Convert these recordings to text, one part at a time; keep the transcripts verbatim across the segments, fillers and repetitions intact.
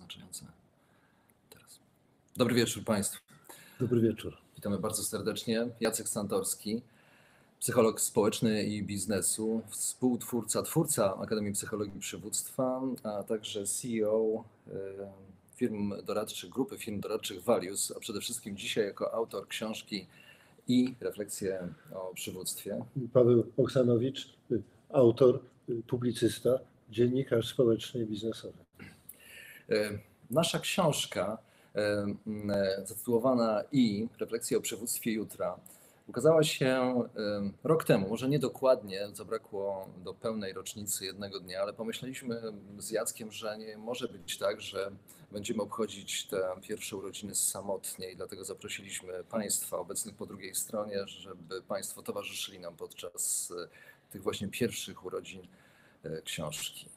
Zaznaczające teraz. Dobry wieczór Państwu. Dobry wieczór. Witamy bardzo serdecznie. Jacek Santorski, psycholog społeczny i biznesu, współtwórca, twórca Akademii Psychologii Przywództwa, a także C E O firm doradczych, grupy firm doradczych Values, a przede wszystkim dzisiaj jako autor książki i refleksje o przywództwie. Paweł Oksanowicz, autor, publicysta, dziennikarz społeczny i biznesowy. Nasza książka zatytułowana I refleksje o przywództwie jutra ukazała się rok temu, może nie dokładnie, zabrakło do pełnej rocznicy jednego dnia, ale pomyśleliśmy z Jackiem, że nie może być tak, że będziemy obchodzić te pierwsze urodziny samotnie i dlatego zaprosiliśmy Państwa obecnych po drugiej stronie, żeby Państwo towarzyszyli nam podczas tych właśnie pierwszych urodzin książki.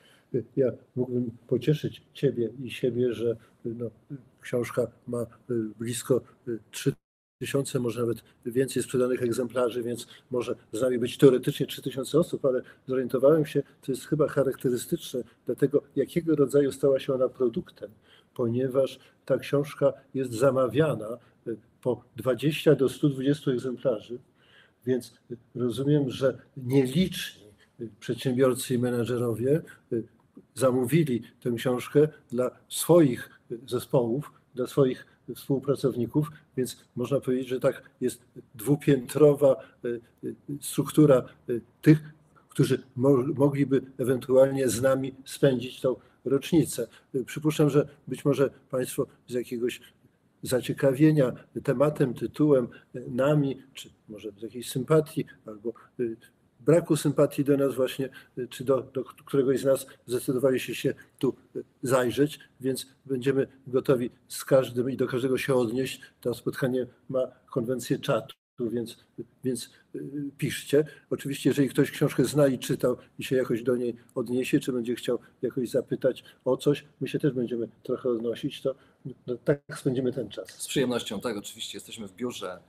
Ja mógłbym pocieszyć Ciebie i siebie, że no, książka ma blisko trzy tysiące, może nawet więcej sprzedanych egzemplarzy, więc może z nami być teoretycznie trzy tysiące osób, ale zorientowałem się, to jest chyba charakterystyczne dla tego, jakiego rodzaju stała się ona produktem, ponieważ ta książka jest zamawiana po dwadzieścia do stu dwudziestu egzemplarzy, więc rozumiem, że nieliczni przedsiębiorcy i menedżerowie zamówili tę książkę dla swoich zespołów, dla swoich współpracowników, więc można powiedzieć, że tak jest dwupiętrowa struktura tych, którzy mogliby ewentualnie z nami spędzić tą rocznicę. Przypuszczam, że być może Państwo z jakiegoś zaciekawienia tematem, tytułem, nami, czy może z jakiejś sympatii albo braku sympatii do nas właśnie, czy do, do któregoś z nas zdecydowaliście się tu zajrzeć, więc będziemy gotowi z każdym i do każdego się odnieść. To spotkanie ma konwencję czatu, więc, więc piszcie. Oczywiście, jeżeli ktoś książkę zna i czytał i się jakoś do niej odniesie, czy będzie chciał jakoś zapytać o coś, my się też będziemy trochę odnosić, to no, tak spędzimy ten czas. Z przyjemnością, tak, oczywiście. Jesteśmy w biurze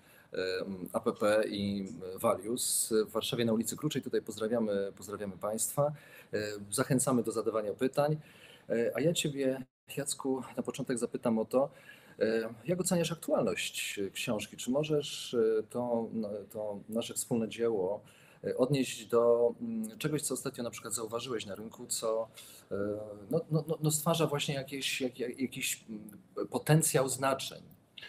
A P P i Values w Warszawie na ulicy Kruczej. Tutaj pozdrawiamy, pozdrawiamy Państwa. Zachęcamy do zadawania pytań. A ja Ciebie, Jacku, na początek zapytam o to, jak oceniasz aktualność książki? Czy możesz to, to nasze wspólne dzieło odnieść do czegoś, co ostatnio na przykład zauważyłeś na rynku, co no, no, no stwarza właśnie jakiś, jak, jakiś potencjał znaczeń?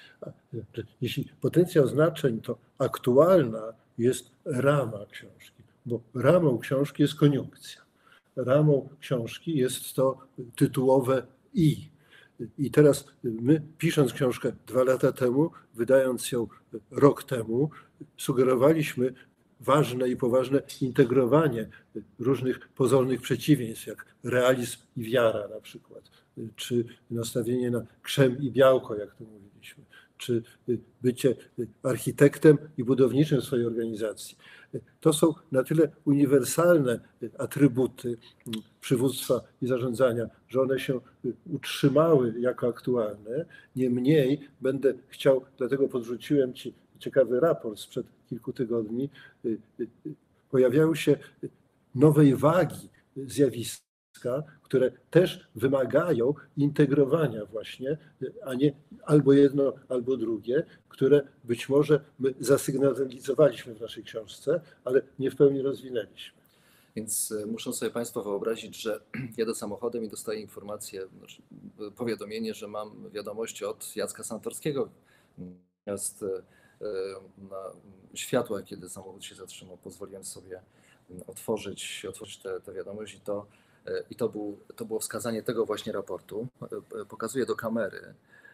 Jeśli potencjał znaczeń, to aktualna jest rama książki, bo ramą książki jest koniunkcja. Ramą książki jest to tytułowe I. I teraz my, pisząc książkę dwa lata temu, wydając ją rok temu, sugerowaliśmy ważne i poważne integrowanie różnych pozornych przeciwieństw, jak realizm i wiara na przykład, czy nastawienie na krzem i białko, jak to mówiliśmy, czy bycie architektem i budowniczym swojej organizacji. To są na tyle uniwersalne atrybuty przywództwa i zarządzania, że one się utrzymały jako aktualne. Niemniej będę chciał, dlatego podrzuciłem Ci ciekawy raport sprzed kilku tygodni, pojawiają się nowej wagi zjawiska, które też wymagają integrowania właśnie, a nie albo jedno, albo drugie, które być może my zasygnalizowaliśmy w naszej książce, ale nie w pełni rozwinęliśmy. Więc muszą sobie Państwo wyobrazić, że jadę samochodem i dostaję informację, znaczy powiadomienie, że mam wiadomości od Jacka Santorskiego. Natomiast na światła, kiedy samochód się zatrzymał, pozwoliłem sobie otworzyć, otworzyć tę wiadomość i to I to, był, to było wskazanie tego właśnie raportu. Pokazuję do kamery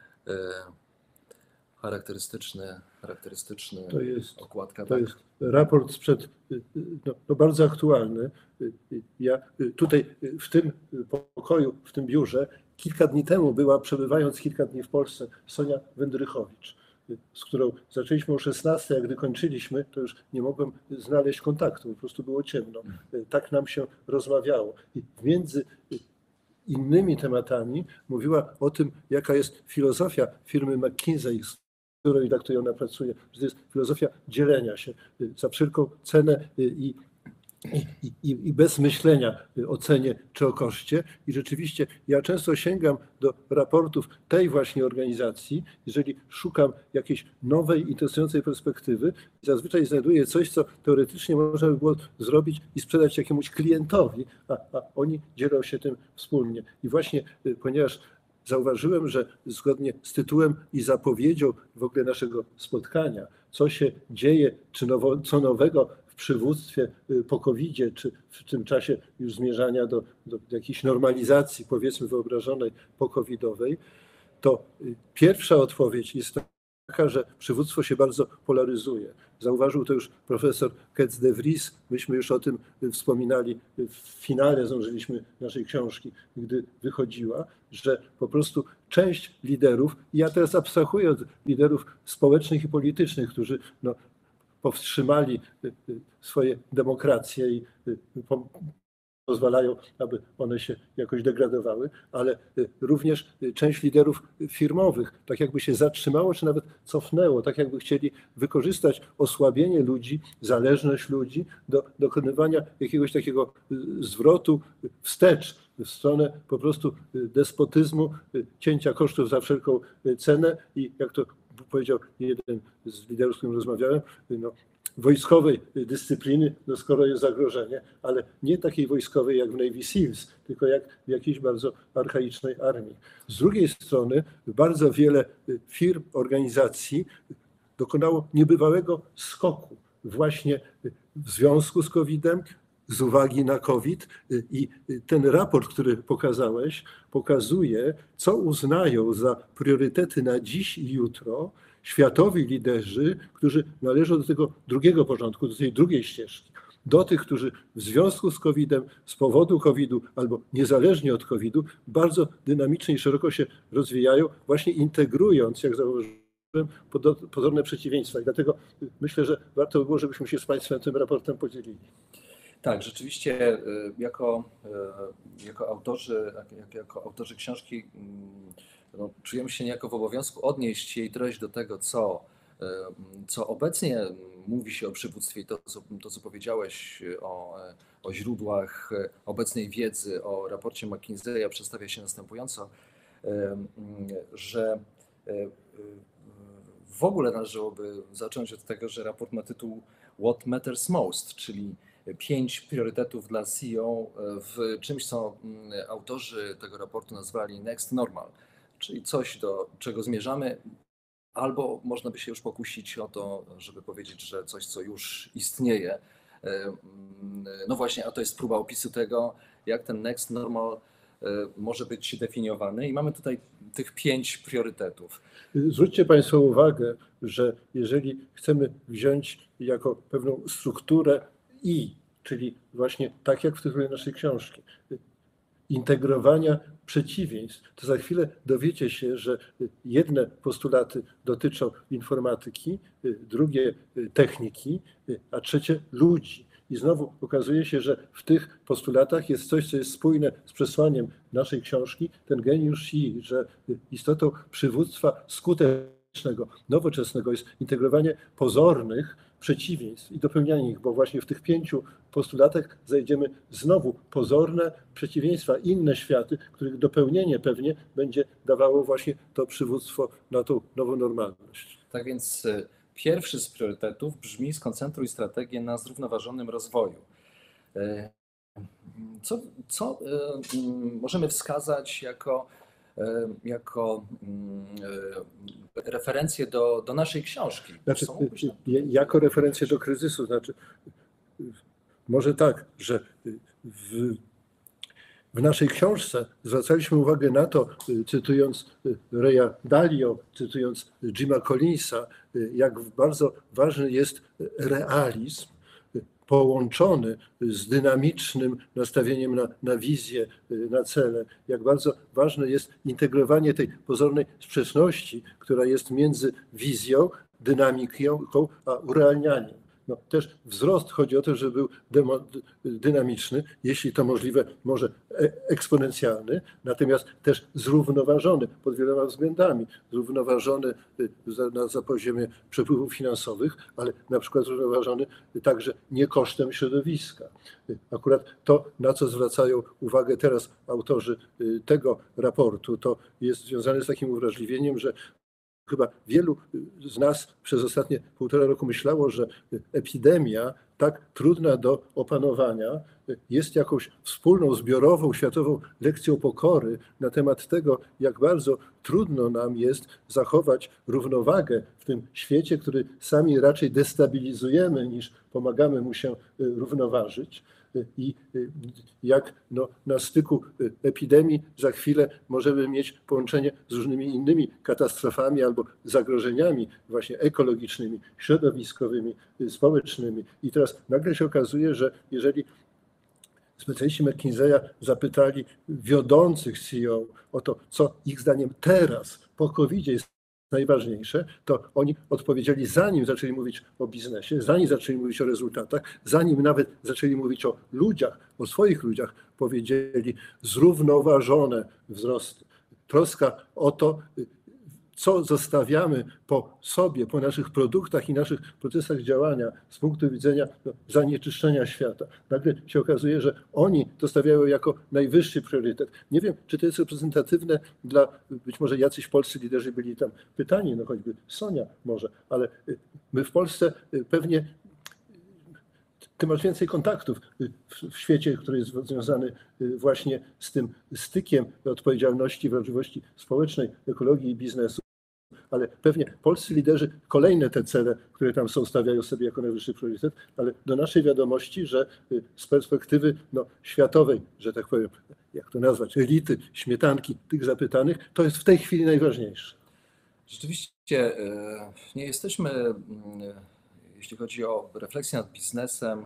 charakterystyczny, charakterystyczny to jest, okładka. To tak. jest raport sprzed, no, no bardzo aktualny. Ja tutaj w tym pokoju, w tym biurze kilka dni temu była, przebywając kilka dni w Polsce, Sonia Wędrychowicz, z którą zaczęliśmy o szesnastej, a gdy kończyliśmy, to już nie mogłem znaleźć kontaktu, po prostu było ciemno. Tak nam się rozmawiało. I między innymi tematami mówiła o tym, jaka jest filozofia firmy McKinsey, z której tak to ona pracuje, że to jest filozofia dzielenia się za wszelką cenę i I, i, i bez myślenia o cenie czy o koszcie. I rzeczywiście ja często sięgam do raportów tej właśnie organizacji, jeżeli szukam jakiejś nowej, interesującej perspektywy, zazwyczaj znajduję coś, co teoretycznie można by było zrobić i sprzedać jakiemuś klientowi, a, a oni dzielą się tym wspólnie. I właśnie ponieważ zauważyłem, że zgodnie z tytułem i zapowiedzią w ogóle naszego spotkania, co się dzieje, czy nowo, co nowego w przywództwie po kowidzie, czy w tym czasie już zmierzania do, do jakiejś normalizacji, powiedzmy wyobrażonej pokowidowej, to pierwsza odpowiedź jest taka, że przywództwo się bardzo polaryzuje. Zauważył to już profesor Kec de Vries, myśmy już o tym wspominali w finale, zdążyliśmy naszej książki, gdy wychodziła, że po prostu część liderów, i ja teraz abstrahuję od liderów społecznych i politycznych, którzy no, powstrzymali swoje demokracje i pozwalają, aby one się jakoś degradowały, ale również część liderów firmowych tak jakby się zatrzymało, czy nawet cofnęło, tak jakby chcieli wykorzystać osłabienie ludzi, zależność ludzi do dokonywania jakiegoś takiego zwrotu wstecz w stronę po prostu despotyzmu, cięcia kosztów za wszelką cenę i jak to powiedział jeden z liderów, z którym rozmawiałem, no, wojskowej dyscypliny, no skoro jest zagrożenie, ale nie takiej wojskowej jak w Navy Seals, tylko jak w jakiejś bardzo archaicznej armii. Z drugiej strony bardzo wiele firm, organizacji dokonało niebywałego skoku właśnie w związku z kowidem, z uwagi na COVID i ten raport, który pokazałeś, pokazuje, co uznają za priorytety na dziś i jutro światowi liderzy, którzy należą do tego drugiego porządku, do tej drugiej ścieżki. Do tych, którzy w związku z kowidem, z powodu kowidu albo niezależnie od kowidu bardzo dynamicznie i szeroko się rozwijają, właśnie integrując, jak zauważyłem, pozorne przeciwieństwa. I dlatego myślę, że warto by było, żebyśmy się z Państwem tym raportem podzielili. Tak, rzeczywiście jako, jako, autorzy, jako autorzy książki no, czujemy się niejako w obowiązku odnieść jej treść do tego, co, co obecnie mówi się o przywództwie i to, co, to, co powiedziałeś o, o źródłach obecnej wiedzy, o raporcie McKinseya przedstawia się następująco, że w ogóle należałoby zacząć od tego, że raport ma tytuł What Matters Most, czyli pięć priorytetów dla C E O w czymś, co autorzy tego raportu nazwali Next Normal, czyli coś, do czego zmierzamy, albo można by się już pokusić o to, żeby powiedzieć, że coś, co już istnieje. No właśnie, a to jest próba opisu tego, jak ten Next Normal może być definiowany i mamy tutaj tych pięć priorytetów. Zwróćcie Państwo uwagę, że jeżeli chcemy wziąć jako pewną strukturę I, czyli właśnie tak jak w tytule naszej książki, integrowania przeciwieństw, to za chwilę dowiecie się, że jedne postulaty dotyczą informatyki, drugie techniki, a trzecie ludzi. I znowu okazuje się, że w tych postulatach jest coś, co jest spójne z przesłaniem naszej książki, ten geniusz I, że istotą przywództwa skutecznego, nowoczesnego jest integrowanie pozornych przeciwieństw i dopełnianie ich, bo właśnie w tych pięciu postulatach znajdziemy znowu pozorne przeciwieństwa, inne światy, których dopełnienie pewnie będzie dawało właśnie to przywództwo na tą nową normalność. Tak więc pierwszy z priorytetów brzmi: skoncentruj strategię na zrównoważonym rozwoju. Co, co możemy wskazać jako, jako referencję do, do naszej książki? Znaczy, jako referencję do kryzysu, znaczy może tak, że w, w naszej książce zwracaliśmy uwagę na to, cytując Raya Dalio, cytując Jima Collinsa, jak bardzo ważny jest realizm połączony z dynamicznym nastawieniem na, na wizję, na cele, jak bardzo ważne jest integrowanie tej pozornej sprzeczności, która jest między wizją, dynamiką, a urealnianiem. no, też wzrost, chodzi o to, żeby był demo, dynamiczny, jeśli to możliwe, może eksponencjalny, natomiast też zrównoważony pod wieloma względami. Zrównoważony na, za poziomie przepływów finansowych, ale na przykład zrównoważony także nie kosztem środowiska. Akurat to, na co zwracają uwagę teraz autorzy tego raportu, to jest związane z takim uwrażliwieniem, że chyba wielu z nas przez ostatnie półtora roku myślało, że epidemia tak trudna do opanowania jest jakąś wspólną, zbiorową, światową lekcją pokory na temat tego, jak bardzo trudno nam jest zachować równowagę w tym świecie, który sami raczej destabilizujemy, niż pomagamy mu się równoważyć. I jak no, na styku epidemii za chwilę możemy mieć połączenie z różnymi innymi katastrofami albo zagrożeniami właśnie ekologicznymi, środowiskowymi, społecznymi. I teraz nagle się okazuje, że jeżeli specjaliści McKinseya zapytali wiodących C E O o to, co ich zdaniem teraz po kowidzie jest najważniejsze, to oni odpowiedzieli, zanim zaczęli mówić o biznesie, zanim zaczęli mówić o rezultatach, zanim nawet zaczęli mówić o ludziach, o swoich ludziach, powiedzieli zrównoważone wzrosty. Troska o to, co zostawiamy po sobie, po naszych produktach i naszych procesach działania z punktu widzenia no, zanieczyszczenia świata. Nagle się okazuje, że oni to stawiają jako najwyższy priorytet. Nie wiem, czy to jest reprezentatywne dla, być może jacyś polscy liderzy byli tam pytani, no choćby Sonia może, ale my w Polsce pewnie ty masz więcej kontaktów w świecie, który jest związany właśnie z tym stykiem odpowiedzialności, wrażliwości społecznej, ekologii i biznesu. Ale pewnie polscy liderzy kolejne te cele, które tam są, stawiają sobie jako najwyższy priorytet, ale do naszej wiadomości, że z perspektywy no, światowej, że tak powiem, jak to nazwać, elity, śmietanki tych zapytanych, to jest w tej chwili najważniejsze. Rzeczywiście nie jesteśmy, jeśli chodzi o refleksję nad biznesem,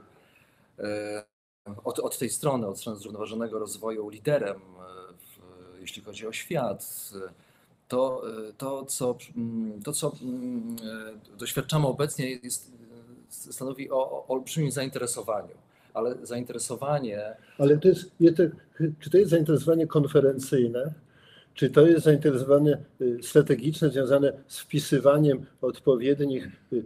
od, od tej strony, od strony zrównoważonego rozwoju, liderem, jeśli chodzi o świat. To, to, co, to, co doświadczamy obecnie, jest, stanowi o, o olbrzymim zainteresowaniu, ale zainteresowanie... Ale to jest, czy to jest zainteresowanie konferencyjne, czy to jest zainteresowanie strategiczne związane z wpisywaniem odpowiednich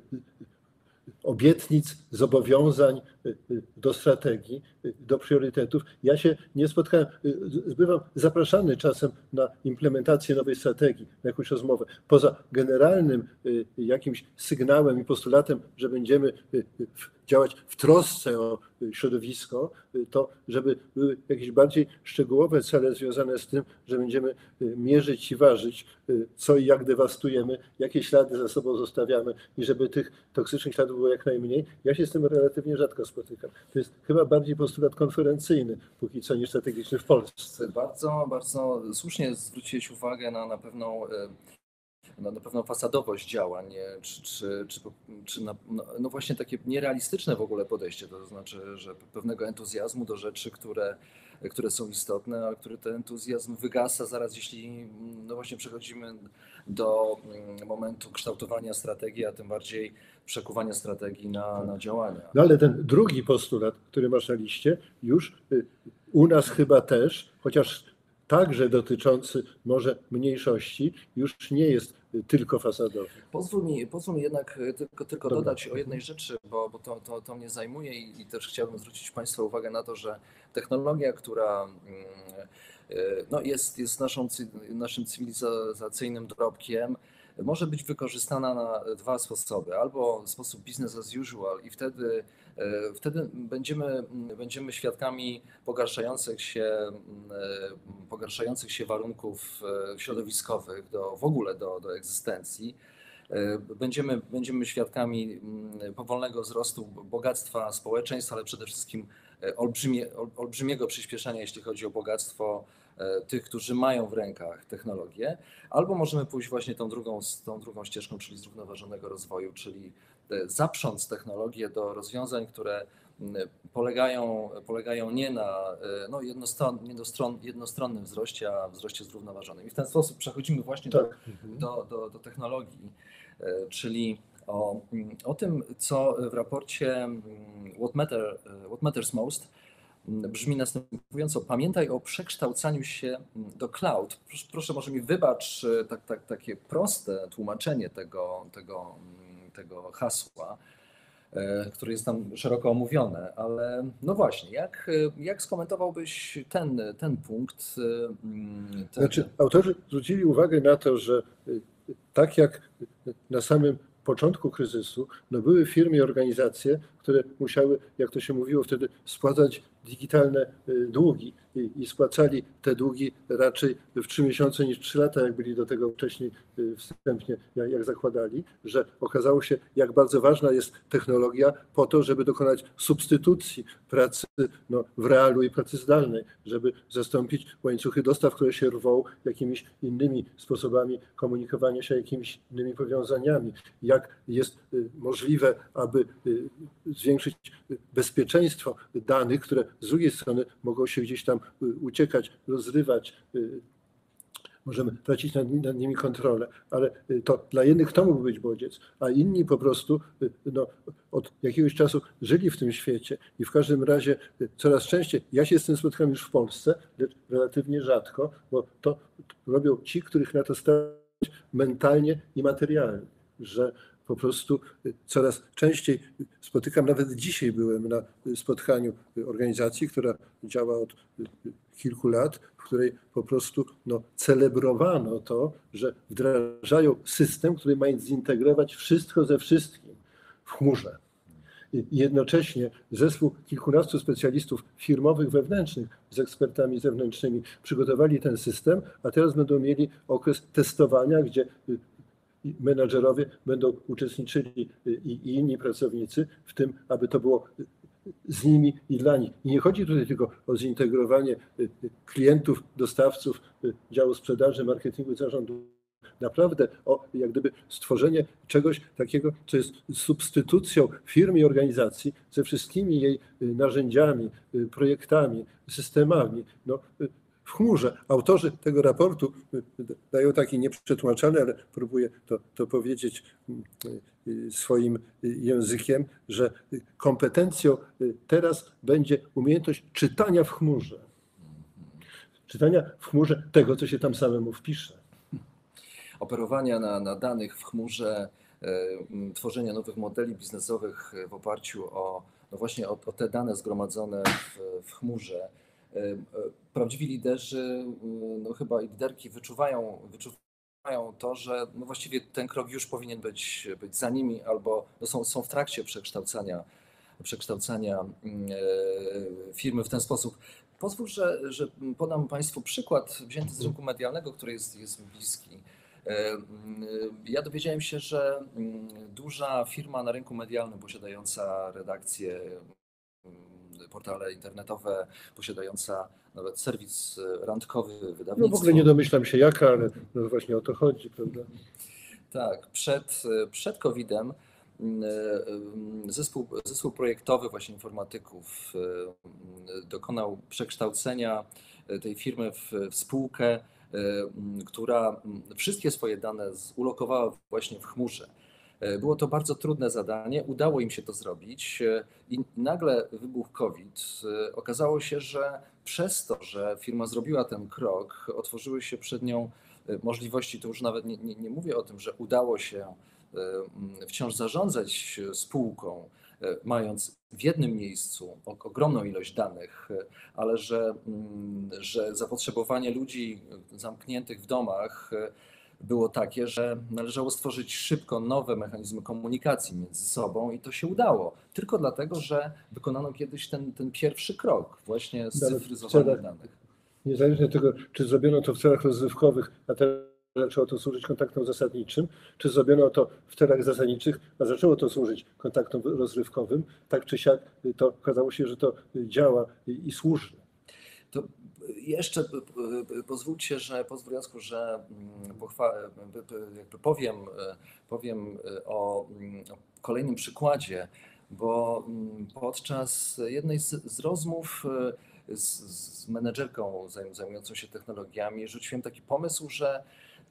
obietnic, zobowiązań do strategii, do priorytetów. Ja się nie spotkałem, bywam zapraszany czasem na implementację nowej strategii, na jakąś rozmowę. Poza generalnym jakimś sygnałem i postulatem, że będziemy działać w trosce o środowisko, to żeby były jakieś bardziej szczegółowe cele związane z tym, że będziemy mierzyć i ważyć, co i jak dewastujemy, jakie ślady za sobą zostawiamy i żeby tych toksycznych śladów było jak najmniej. Ja się z tym relatywnie rzadko spotykam. To jest chyba bardziej postulat konferencyjny, póki co, niż strategiczny w Polsce. Bardzo, bardzo słusznie zwróciłeś uwagę na, na pewną Na, na pewną fasadowość działań, czy, czy, czy, czy na, no, no właśnie takie nierealistyczne w ogóle podejście, to znaczy, że pewnego entuzjazmu do rzeczy, które, które są istotne, a który ten entuzjazm wygasa zaraz, jeśli no właśnie przechodzimy do momentu kształtowania strategii, a tym bardziej przekuwania strategii na, na działania. No ale ten drugi postulat, który masz na liście, już u nas chyba też, chociaż także dotyczący może mniejszości, już nie jest tylko fasadowy. Pozwól mi, pozwól mi jednak tylko, tylko dodać o jednej rzeczy, bo, bo to, to, to mnie zajmuje i, i też chciałbym zwrócić Państwa uwagę na to, że technologia, która no jest, jest naszą, naszym cywilizacyjnym dorobkiem, może być wykorzystana na dwa sposoby. Albo w sposób business as usual i wtedy, wtedy będziemy, będziemy świadkami pogarszających się, pogarszających się warunków środowiskowych do, w ogóle do, do egzystencji. Będziemy, będziemy świadkami powolnego wzrostu bogactwa społeczeństw, ale przede wszystkim olbrzymie, olbrzymiego przyspieszenia, jeśli chodzi o bogactwo tych, którzy mają w rękach technologię, albo możemy pójść właśnie tą drugą, tą drugą ścieżką, czyli zrównoważonego rozwoju, czyli zaprząc technologię do rozwiązań, które polegają, polegają nie na no, jednostron, jednostron, jednostronnym wzroście, a wzroście zrównoważonym. I w ten sposób przechodzimy właśnie tak. do, do, do, do technologii, czyli o, o tym, co w raporcie What, Matter, What Matters Most brzmi następująco: pamiętaj o przekształcaniu się do cloud. Proszę, proszę może mi wybacz tak, tak, takie proste tłumaczenie tego, tego, tego hasła, które jest tam szeroko omówione, ale no właśnie, jak, jak skomentowałbyś ten, ten punkt? Ten... Znaczy, autorzy zwrócili uwagę na to, że tak jak na samym początku kryzysu, no były firmy i organizacje, które musiały, jak to się mówiło wtedy, spłacać digitalne długi i, i spłacali te długi raczej w trzy miesiące niż trzy lata, jak byli do tego wcześniej wstępnie, jak, jak zakładali, że okazało się, jak bardzo ważna jest technologia po to, żeby dokonać substytucji pracy no, w realu i pracy zdalnej, żeby zastąpić łańcuchy dostaw, które się rwą jakimiś innymi sposobami komunikowania się, jakimiś innymi powiązaniami. Jak jest możliwe, aby zwiększyć bezpieczeństwo danych, które z drugiej strony mogą się gdzieś tam uciekać, rozrywać, możemy tracić nad, nad nimi kontrolę, ale to dla jednych to mógł być bodziec, a inni po prostu no, od jakiegoś czasu żyli w tym świecie i w każdym razie coraz częściej, ja się z tym spotykam już w Polsce, lecz relatywnie rzadko, bo to robią ci, których na to stać mentalnie i materialnie, że po prostu coraz częściej spotykam, nawet dzisiaj byłem na spotkaniu organizacji, która działa od kilku lat, w której po prostu no, celebrowano to, że wdrażają system, który ma zintegrować wszystko ze wszystkim w chmurze. I jednocześnie zespół kilkunastu specjalistów firmowych, wewnętrznych z ekspertami zewnętrznymi przygotowali ten system, a teraz będą mieli okres testowania, gdzie menadżerowie będą uczestniczyli i inni pracownicy w tym, aby to było z nimi i dla nich. I nie chodzi tutaj tylko o zintegrowanie klientów, dostawców, działu sprzedaży, marketingu, zarządu. Naprawdę o jak gdyby stworzenie czegoś takiego, co jest substytucją firmy i organizacji ze wszystkimi jej narzędziami, projektami, systemami. No, w chmurze. Autorzy tego raportu dają taki nieprzetłumaczany, ale próbuję to, to powiedzieć swoim językiem, że kompetencją teraz będzie umiejętność czytania w chmurze. Czytania w chmurze tego, co się tam samemu wpisze. Operowania na, na danych w chmurze, tworzenia nowych modeli biznesowych w oparciu o, no właśnie o, o te dane zgromadzone w, w chmurze. Prawdziwi liderzy, no chyba i liderki wyczuwają, wyczuwają to, że no właściwie ten krok już powinien być, być za nimi, albo no są, są w trakcie przekształcania, przekształcania firmy w ten sposób. Pozwól, że, że podam Państwu przykład wzięty z rynku medialnego, który jest, jest mi bliski. Ja dowiedziałem się, że duża firma na rynku medialnym posiadająca redakcję, portale internetowe, posiadająca nawet serwis randkowy, wydawnictwo. No w ogóle nie domyślam się jaka, ale no właśnie o to chodzi, prawda? Tak, przed, przed kowidem zespół, zespół projektowy właśnie informatyków dokonał przekształcenia tej firmy w, w spółkę, która wszystkie swoje dane ulokowała właśnie w chmurze. Było to bardzo trudne zadanie, udało im się to zrobić i nagle wybuchł COVID. Okazało się, że przez to, że firma zrobiła ten krok, otworzyły się przed nią możliwości, to już nawet nie, nie, nie mówię o tym, że udało się wciąż zarządzać spółką, mając w jednym miejscu ogromną ilość danych, ale że, że zapotrzebowanie ludzi zamkniętych w domach było takie, że należało stworzyć szybko nowe mechanizmy komunikacji między sobą i to się udało. Tylko dlatego, że wykonano kiedyś ten, ten pierwszy krok właśnie z cyfryzowania danych. Niezależnie od tego, czy zrobiono to w celach rozrywkowych, a teraz zaczęło to służyć kontaktom zasadniczym, czy zrobiono to w celach zasadniczych, a zaczęło to służyć kontaktom rozrywkowym, tak czy siak to okazało się, że to działa i, i służy. To jeszcze pozwólcie, że pozwól Jacku, że pochwa- jakby powiem, powiem o, o kolejnym przykładzie, bo podczas jednej z, z rozmów z, z menedżerką zajmującą się technologiami rzuciłem taki pomysł, że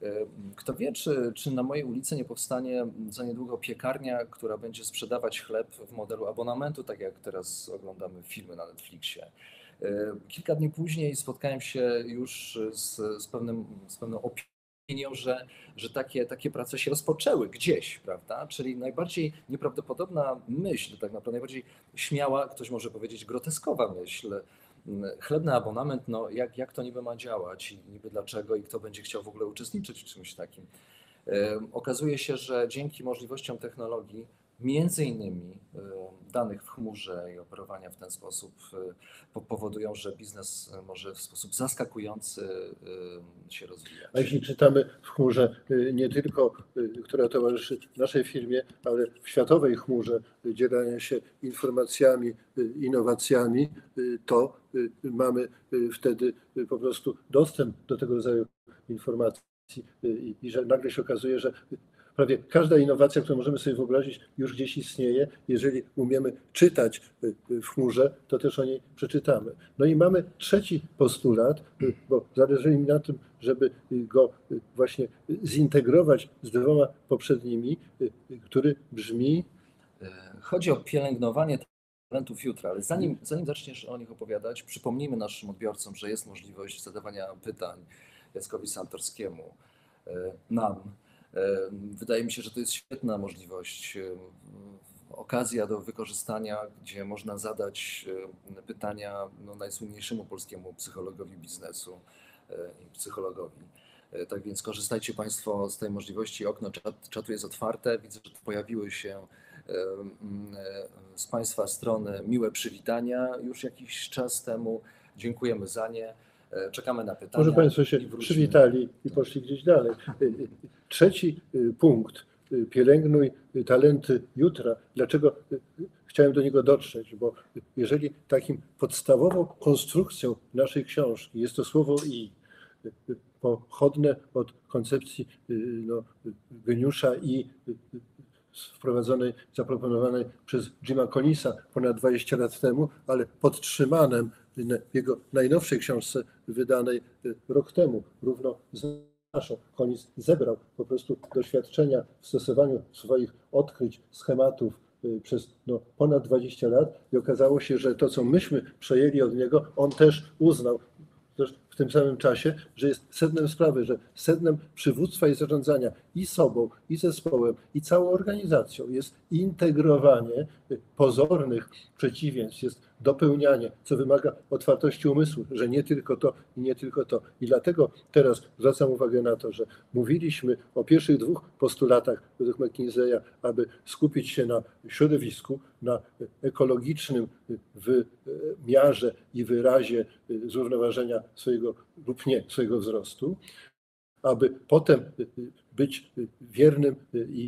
Kto wie, czy, czy na mojej ulicy nie powstanie za niedługo piekarnia, która będzie sprzedawać chleb w modelu abonamentu, tak jak teraz oglądamy filmy na Netflixie. Kilka dni później spotkałem się już z, z, pewnym, z pewną opinią, że, że takie, takie prace się rozpoczęły gdzieś, prawda? Czyli najbardziej nieprawdopodobna myśl, tak naprawdę najbardziej śmiała, ktoś może powiedzieć groteskowa myśl, chlebny abonament, no jak, jak to niby ma działać i niby dlaczego i kto będzie chciał w ogóle uczestniczyć w czymś takim. Okazuje się, że dzięki możliwościom technologii, między innymi danych w chmurze i operowania w ten sposób powodują, że biznes może w sposób zaskakujący się rozwijać. A jeśli czytamy w chmurze nie tylko, która towarzyszy naszej firmie, ale w światowej chmurze dzielenia się informacjami, innowacjami, to mamy wtedy po prostu dostęp do tego rodzaju informacji i, i że nagle się okazuje, że prawie każda innowacja, którą możemy sobie wyobrazić, już gdzieś istnieje. Jeżeli umiemy czytać w chmurze, to też o niej przeczytamy. No i mamy trzeci postulat, bo zależy mi na tym, żeby go właśnie zintegrować z dwoma poprzednimi, który brzmi... Chodzi o pielęgnowanie talentów jutra, ale zanim, zanim zaczniesz o nich opowiadać, przypomnijmy naszym odbiorcom, że jest możliwość zadawania pytań Jackowi Santorskiemu, nam. Wydaje mi się, że to jest świetna możliwość, okazja do wykorzystania, gdzie można zadać pytania no, najsłynniejszemu polskiemu psychologowi biznesu i psychologowi. Tak więc korzystajcie Państwo z tej możliwości. Okno czat, czatu jest otwarte. Widzę, że pojawiły się z Państwa strony miłe przywitania już jakiś czas temu. Dziękujemy za nie. Czekamy na pytania. Może Państwo się przywitali i poszli gdzieś dalej. Trzeci punkt. Pielęgnuj talenty jutra. Dlaczego chciałem do niego dotrzeć? Bo jeżeli takim podstawową konstrukcją naszej książki jest to słowo i, pochodne od koncepcji no, geniusza i wprowadzonej, zaproponowanej przez Jima Collisa ponad dwadzieścia lat temu, ale podtrzymanym w jego najnowszej książce wydanej rok temu, równo z naszą. Collins zebrał po prostu doświadczenia w stosowaniu swoich odkryć, schematów przez no, ponad dwadzieścia lat i okazało się, że to, co myśmy przejęli od niego, on też uznał też w tym samym czasie, że jest sednem sprawy, że sednem przywództwa i zarządzania i sobą, i zespołem, i całą organizacją jest integrowanie pozornych przeciwieństw, jest dopełnianie, co wymaga otwartości umysłu, że nie tylko to i nie tylko to. I dlatego teraz zwracam uwagę na to, że mówiliśmy o pierwszych dwóch postulatach według McKinseya, aby skupić się na środowisku, na ekologicznym wymiarze i wyrazie zrównoważenia swojego lub nie swojego wzrostu, aby potem być wiernym i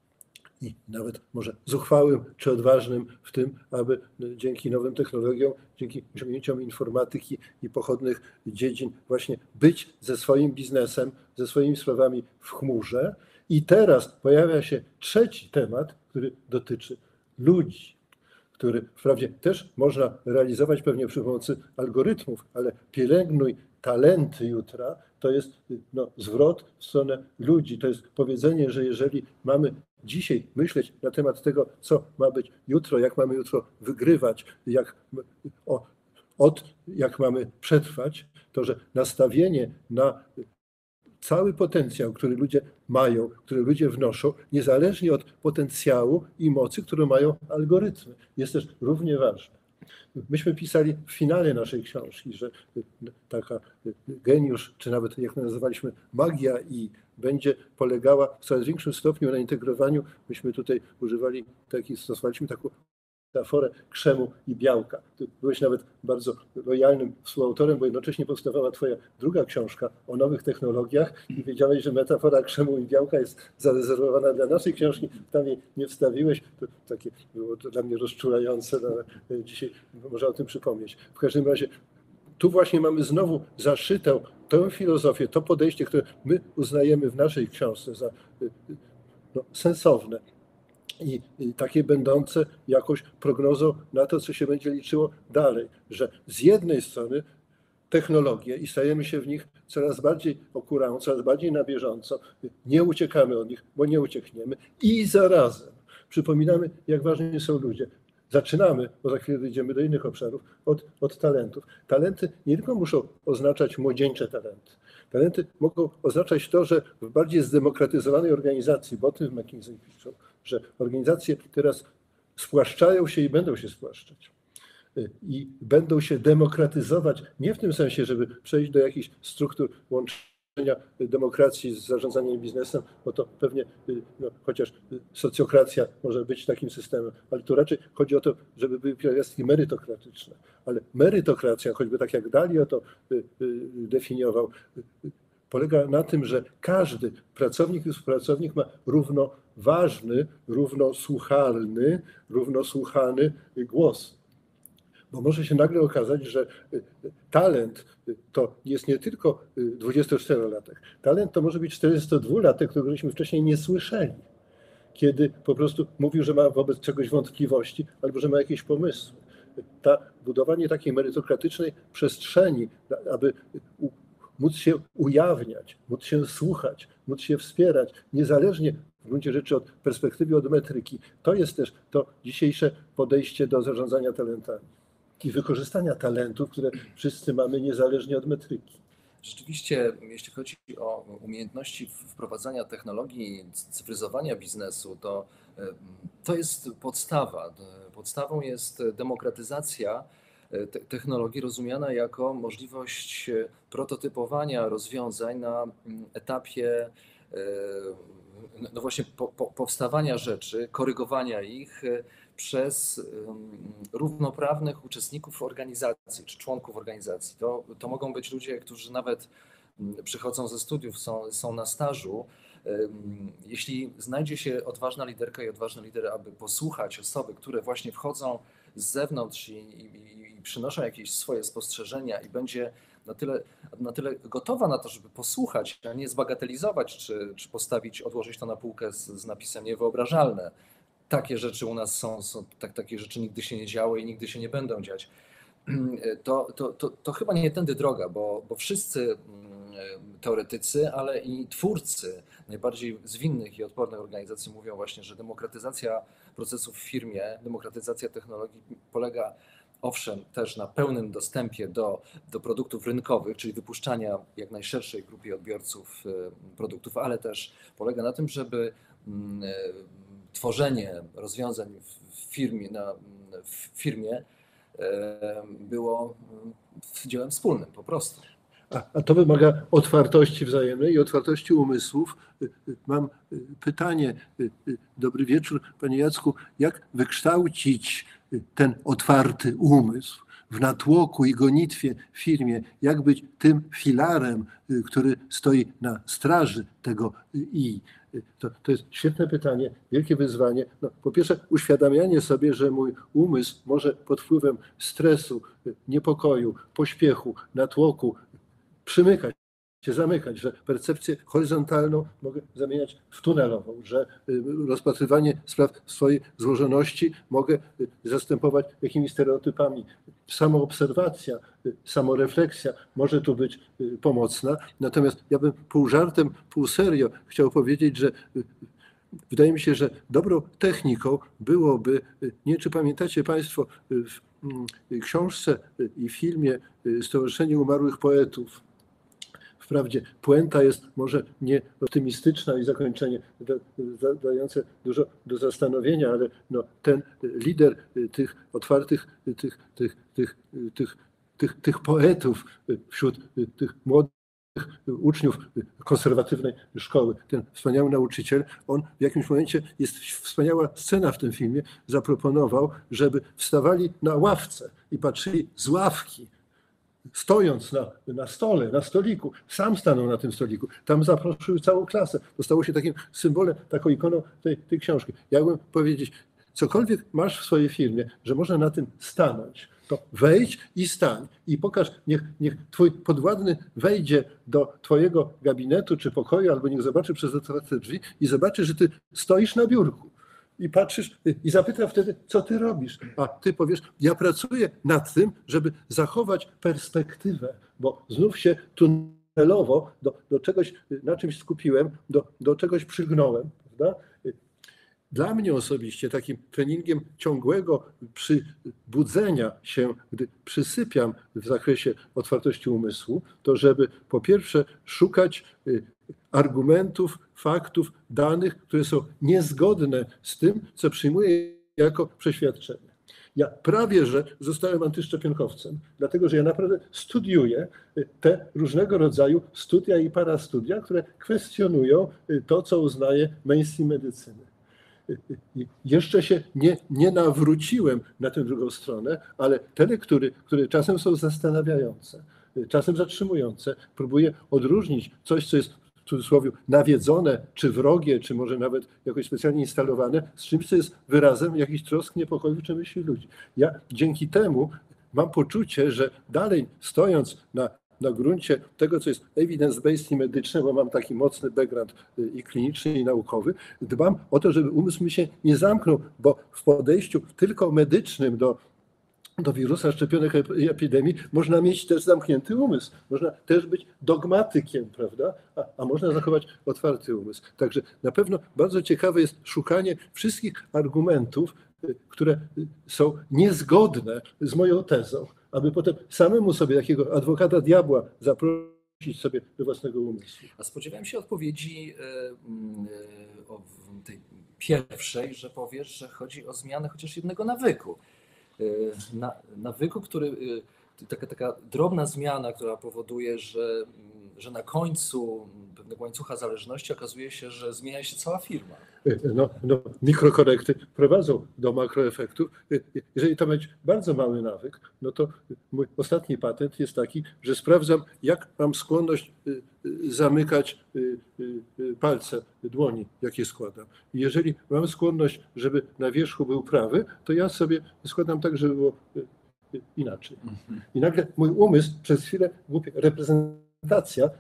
i nawet może zuchwałym czy odważnym w tym, aby dzięki nowym technologiom, dzięki osiągnięciom informatyki i pochodnych dziedzin właśnie być ze swoim biznesem, ze swoimi sprawami w chmurze. I teraz pojawia się trzeci temat, który dotyczy ludzi, który wprawdzie też można realizować pewnie przy pomocy algorytmów, ale pielęgnuj talenty jutra, to jest no, zwrot w stronę ludzi. To jest powiedzenie, że jeżeli mamy dzisiaj myśleć na temat tego, co ma być jutro, jak mamy jutro wygrywać, jak, o, od, jak mamy przetrwać, to że nastawienie na cały potencjał, który ludzie mają, który ludzie wnoszą, niezależnie od potencjału i mocy, którą mają algorytmy, jest też równie ważne. Myśmy pisali w finale naszej książki, że taka geniusz, czy nawet jak nazywaliśmy magia i będzie polegała w coraz większym stopniu na integrowaniu. Myśmy tutaj używali takich, stosowaliśmy taką metaforę krzemu i białka. Ty byłeś nawet bardzo lojalnym współautorem, bo jednocześnie powstawała twoja druga książka o nowych technologiach i wiedziałeś, że metafora krzemu i białka jest zarezerwowana dla naszej książki, tam jej nie wstawiłeś. To takie było to dla mnie rozczulające, no, ale dzisiaj można o tym przypomnieć. W każdym razie tu właśnie mamy znowu zaszytą tę filozofię, to podejście, które my uznajemy w naszej książce za no, sensowne. I, I takie będące jakąś prognozą na to, co się będzie liczyło dalej, że z jednej strony technologie i stajemy się w nich coraz bardziej okurają, coraz bardziej na bieżąco. Nie uciekamy od nich, bo nie uciekniemy. I zarazem przypominamy, jak ważni są ludzie. Zaczynamy, bo za chwilę dojdziemy do innych obszarów, od, od talentów. Talenty nie tylko muszą oznaczać młodzieńcze talenty. Talenty mogą oznaczać to, że w bardziej zdemokratyzowanej organizacji, bo o tym w McKinsey piszą, że organizacje teraz spłaszczają się i będą się spłaszczać. I będą się demokratyzować, nie w tym sensie, żeby przejść do jakichś struktur łączenia demokracji z zarządzaniem biznesem, bo to pewnie, no, chociaż socjokracja może być takim systemem, ale tu raczej chodzi o to, żeby były pierwiastki merytokratyczne. Ale merytokracja, choćby tak jak Dalio to definiował, polega na tym, że każdy pracownik i współpracownik ma równoważny, równosłuchalny, równosłuchany głos. Bo może się nagle okazać, że talent to jest nie tylko dwudziestoczterolatek. Talent to może być czterdziestodwulatek, którego żeśmy wcześniej nie słyszeli. Kiedy po prostu mówił, że ma wobec czegoś wątpliwości albo że ma jakieś pomysły. Ta budowanie takiej merytokratycznej przestrzeni, aby móc się ujawniać, móc się słuchać, móc się wspierać, niezależnie w gruncie rzeczy od perspektywy, od metryki. To jest też to dzisiejsze podejście do zarządzania talentami i wykorzystania talentów, które wszyscy mamy niezależnie od metryki. Rzeczywiście, jeśli chodzi o umiejętności wprowadzania technologii, cyfryzowania biznesu, to to jest podstawa. Podstawą jest demokratyzacja technologii rozumiana jako możliwość prototypowania rozwiązań na etapie no właśnie po, po, powstawania rzeczy, korygowania ich przez równoprawnych uczestników organizacji czy członków organizacji. To, to mogą być ludzie, którzy nawet przychodzą ze studiów, są, są na stażu. Jeśli znajdzie się odważna liderka i odważny lider, aby posłuchać osoby, które właśnie wchodzą z zewnątrz i, i, i przynoszą jakieś swoje spostrzeżenia i będzie na tyle, na tyle gotowa na to, żeby posłuchać, a nie zbagatelizować, czy, czy postawić, odłożyć to na półkę z, z napisem niewyobrażalne. Takie rzeczy u nas są, są tak, takie rzeczy nigdy się nie działy i nigdy się nie będą dziać. To, to, to, to chyba nie tędy droga, bo, bo wszyscy teoretycy, ale i twórcy najbardziej zwinnych i odpornych organizacji mówią właśnie, że demokratyzacja procesów w firmie, demokratyzacja technologii polega owszem też na pełnym dostępie do, do produktów rynkowych, czyli wypuszczania jak najszerszej grupie odbiorców produktów, ale też polega na tym, żeby tworzenie rozwiązań w firmie, na, w firmie było dziełem wspólnym po prostu. A, a to wymaga otwartości wzajemnej i otwartości umysłów. Mam pytanie. Dobry wieczór, panie Jacku. Jak wykształcić ten otwarty umysł w natłoku i gonitwie w firmie? Jak być tym filarem, który stoi na straży tego i? To, to jest świetne pytanie, wielkie wyzwanie. No, po pierwsze, uświadamianie sobie, że mój umysł może pod wpływem stresu, niepokoju, pośpiechu, natłoku przymykać się, zamykać, że percepcję horyzontalną mogę zamieniać w tunelową, że rozpatrywanie spraw w swojej złożoności mogę zastępować jakimiś stereotypami. Samoobserwacja, samorefleksja może tu być pomocna. Natomiast ja bym pół żartem, pół serio chciał powiedzieć, że wydaje mi się, że dobrą techniką byłoby, nie wiem, czy pamiętacie Państwo w książce i filmie Stowarzyszenie Umarłych Poetów. Wprawdzie puenta jest może nie optymistyczna i zakończenie dające dużo do zastanowienia, ale no, ten lider tych otwartych, tych, tych, tych, tych, tych, tych poetów wśród tych młodych uczniów konserwatywnej szkoły, ten wspaniały nauczyciel, on w jakimś momencie, jest wspaniała scena w tym filmie, zaproponował, żeby wstawali na ławce i patrzyli z ławki, stojąc na, na stole, na stoliku, sam stanął na tym stoliku, tam zaprosił całą klasę. To stało się takim symbolem, taką ikoną tej, tej książki. Ja bym powiedzieć, cokolwiek masz w swojej firmie, że można na tym stanąć, to wejdź i stań i pokaż, niech, niech twój podwładny wejdzie do twojego gabinetu czy pokoju, albo niech zobaczy przez otwarte drzwi i zobaczy, że ty stoisz na biurku. I patrzysz i zapyta wtedy, co ty robisz? A ty powiesz, ja pracuję nad tym, żeby zachować perspektywę, bo znów się tu celowo do, do czegoś, na czymś skupiłem, do, do czegoś przygnąłem, prawda? Dla mnie osobiście takim treningiem ciągłego przybudzenia się, gdy przysypiam w zakresie otwartości umysłu, to żeby po pierwsze szukać argumentów, faktów, danych, które są niezgodne z tym, co przyjmuję jako przeświadczenie. Ja prawie że zostałem antyszczepionkowcem, dlatego że ja naprawdę studiuję te różnego rodzaju studia i parastudia, które kwestionują to, co uznaje mainstream medycyny. Jeszcze się nie, nie nawróciłem na tę drugą stronę, ale te lektury, które czasem są zastanawiające, czasem zatrzymujące, próbuję odróżnić coś, co jest w cudzysłowie nawiedzone, czy wrogie, czy może nawet jakoś specjalnie instalowane, z czymś, co jest wyrazem jakichś trosk, niepokojów czy myśli ludzi. Ja dzięki temu mam poczucie, że dalej stojąc na na gruncie tego, co jest evidence-based i medyczne, bo mam taki mocny background i kliniczny, i naukowy, dbam o to, żeby umysł mi się nie zamknął, bo w podejściu tylko medycznym do, do wirusa szczepionek i epidemii można mieć też zamknięty umysł. Można też być dogmatykiem, prawda? A, a można zachować otwarty umysł. Także na pewno bardzo ciekawe jest szukanie wszystkich argumentów, które są niezgodne z moją tezą, aby potem samemu sobie takiego adwokata diabła zaprosić sobie do własnego umysłu. A spodziewałem się odpowiedzi o tej pierwszej, że powiesz, że chodzi o zmianę chociaż jednego nawyku. Na, nawyku, który, taka, taka drobna zmiana, która powoduje, że, że na końcu pewnego łańcucha zależności okazuje się, że zmienia się cała firma. No, no, mikrokorekty prowadzą do makroefektów. Jeżeli to będzie bardzo mały nawyk, no to mój ostatni patent jest taki, że sprawdzam, jak mam skłonność zamykać palce dłoni, jakie składam. I jeżeli mam skłonność, żeby na wierzchu był prawy, to ja sobie składam tak, żeby było inaczej. I nagle mój umysł przez chwilę głupie reprezentacja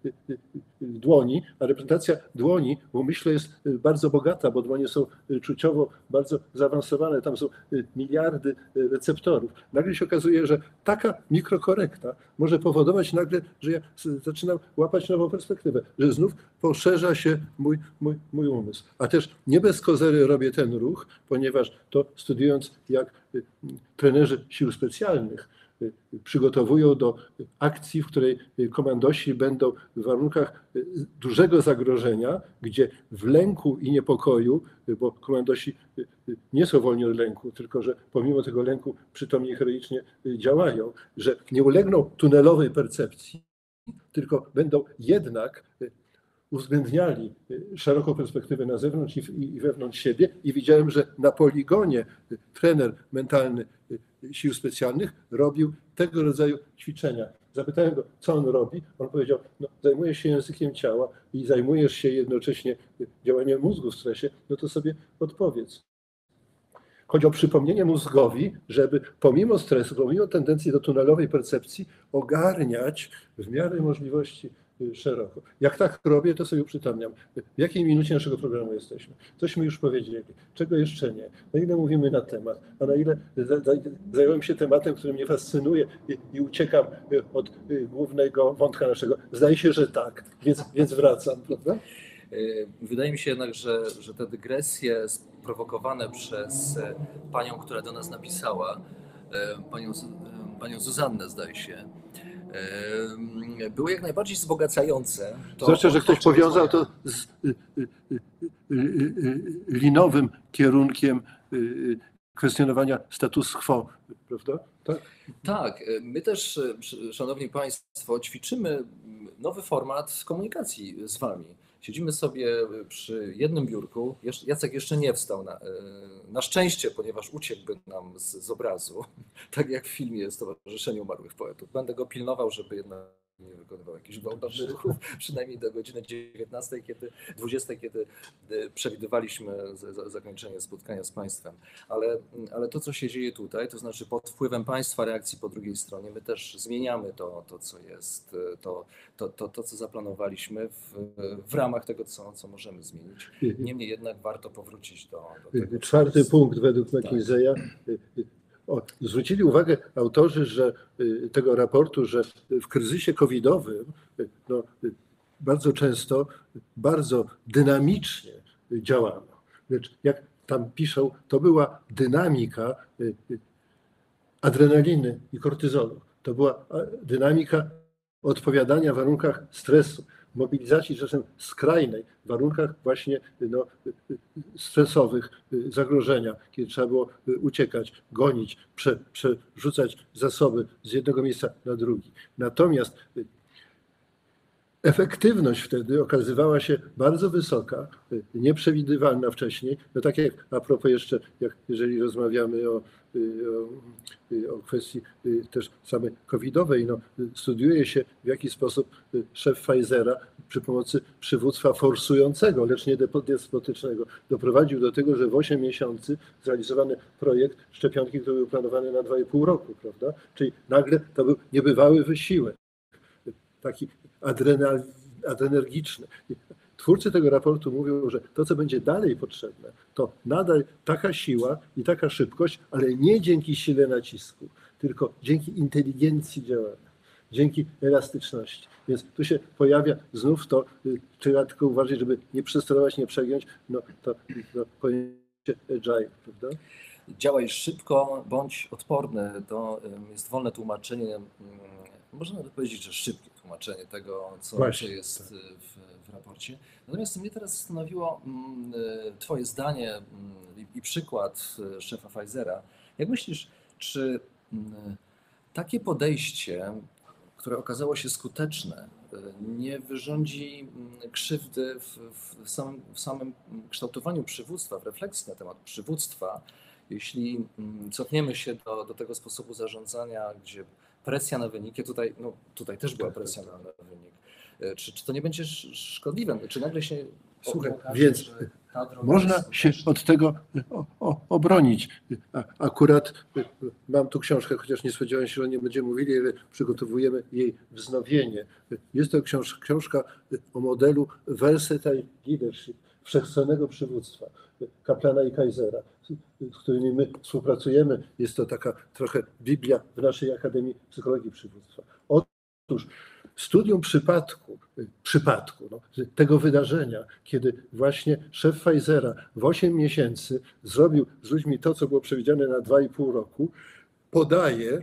dłoni, a reprezentacja dłoni w umyśle jest bardzo bogata, bo dłonie są czuciowo bardzo zaawansowane, tam są miliardy receptorów. Nagle się okazuje, że taka mikrokorekta może powodować nagle, że ja zaczynam łapać nową perspektywę, że znów poszerza się mój, mój, mój umysł. A też nie bez kozery robię ten ruch, ponieważ to studiując, jak trenerzy sił specjalnych przygotowują do akcji, w której komandosi będą w warunkach dużego zagrożenia, gdzie w lęku i niepokoju, bo komandosi nie są wolni od lęku, tylko że pomimo tego lęku przytomnie i heroicznie działają, że nie ulegną tunelowej percepcji, tylko będą jednak uwzględniali szeroką perspektywę na zewnątrz i wewnątrz siebie i widziałem, że na poligonie trener mentalny sił specjalnych robił tego rodzaju ćwiczenia. Zapytałem go, co on robi. On powiedział, no, zajmujesz się językiem ciała i zajmujesz się jednocześnie działaniem mózgu w stresie, no to sobie odpowiedz. Chodzi o przypomnienie mózgowi, żeby pomimo stresu, pomimo tendencji do tunelowej percepcji ogarniać w miarę możliwości szeroko. Jak tak robię, to sobie uprzytomniam. W jakiej minucie naszego programu jesteśmy? Cośmy już powiedzieli, czego jeszcze nie? Na ile mówimy na temat, a na ile zająłem się tematem, który mnie fascynuje i, i uciekam od głównego wątka naszego? Zdaje się, że tak, więc, więc wracam, prawda? Wydaje mi się jednak, że, że te dygresje sprowokowane przez panią, która do nas napisała, panią, panią Zuzannę, zdaje się, były jak najbardziej wzbogacające. To Zwłaszcza, że ktoś powiązał to z linowym kierunkiem kwestionowania status quo, prawda? Tak? Tak, my też, szanowni państwo, ćwiczymy nowy format komunikacji z wami. Siedzimy sobie przy jednym biurku. Jacek jeszcze nie wstał, na, na szczęście, ponieważ uciekłby nam z, z obrazu, tak jak w filmie Stowarzyszenie Umarłych Poetów. Będę go pilnował, żeby jednak nie wykonywał jakichś gwałtownych ruchów, przynajmniej do godziny dziewiętnastej, kiedy, dwudziestej, kiedy przewidywaliśmy zakończenie spotkania z państwem. Ale, ale to, co się dzieje tutaj, to znaczy pod wpływem państwa, reakcji po drugiej stronie, my też zmieniamy to, to co jest, to, to, to, to co zaplanowaliśmy w, w ramach tego, co, co możemy zmienić. Niemniej jednak warto powrócić do, do tego. Czwarty punkt według McKinseya. O, zwrócili uwagę autorzy że, tego raportu, że w kryzysie covidowym no, bardzo często, bardzo dynamicznie działano. Lecz jak tam piszą, to była dynamika adrenaliny i kortyzolu. To była dynamika odpowiadania w warunkach stresu, mobilizacji czasem skrajnej, w warunkach właśnie no, stresowych, zagrożenia, kiedy trzeba było uciekać, gonić, prze, przerzucać zasoby z jednego miejsca na drugi. Natomiast efektywność wtedy okazywała się bardzo wysoka, nieprzewidywalna wcześniej. No tak jak a propos jeszcze, jak jeżeli rozmawiamy o, o, o kwestii też samej covidowej, no, studiuje się w jaki sposób szef Pfizera przy pomocy przywództwa forsującego, lecz nie despotycznego, doprowadził do tego, że w osiem miesięcy zrealizowany projekt szczepionki, który był planowany na dwa i pół roku, prawda? Czyli nagle to był niebywały wysiłek. Taki adrenal, adrenergiczny. Twórcy tego raportu mówią, że to, co będzie dalej potrzebne, to nadal taka siła i taka szybkość, ale nie dzięki sile nacisku, tylko dzięki inteligencji działania, dzięki elastyczności. Więc tu się pojawia znów to, trzeba tylko uważać, żeby nie przesterować, nie przegiąć, no to no, pojęcie agile, prawda? Działaj szybko, bądź odporny. To jest wolne tłumaczenie, można nawet powiedzieć, że szybkie tłumaczenie tego, co Właśnie, jest tak. w, w raporcie. Natomiast mnie teraz zastanowiło Twoje zdanie i przykład szefa Pfizera. Jak myślisz, czy takie podejście, które okazało się skuteczne, nie wyrządzi krzywdy w, w, samym, w samym kształtowaniu przywództwa, w refleksji na temat przywództwa, jeśli cofniemy się do, do tego sposobu zarządzania, gdzie presja na wyniki, tutaj, no, tutaj też była presja na, na wynik. Czy, czy to nie będzie szkodliwe? Czy nagle się Słuchaj, okaże, więc że ta droga można jest się od tego o, o, obronić. A, akurat mam tu książkę, chociaż nie spodziewałem się, że nie będziemy mówili, ale przygotowujemy jej wznowienie. Jest to książ, książka o modelu Versatile Leadership, wszechstronnego przywództwa, Kaplana i Kaisera, z którymi my współpracujemy. Jest to taka trochę Biblia w naszej Akademii Psychologii Przywództwa. Otóż studium przypadku, przypadku no, tego wydarzenia, kiedy właśnie szef Pfizera w osiem miesięcy zrobił z ludźmi to, co było przewidziane na dwa i pół roku, podaje,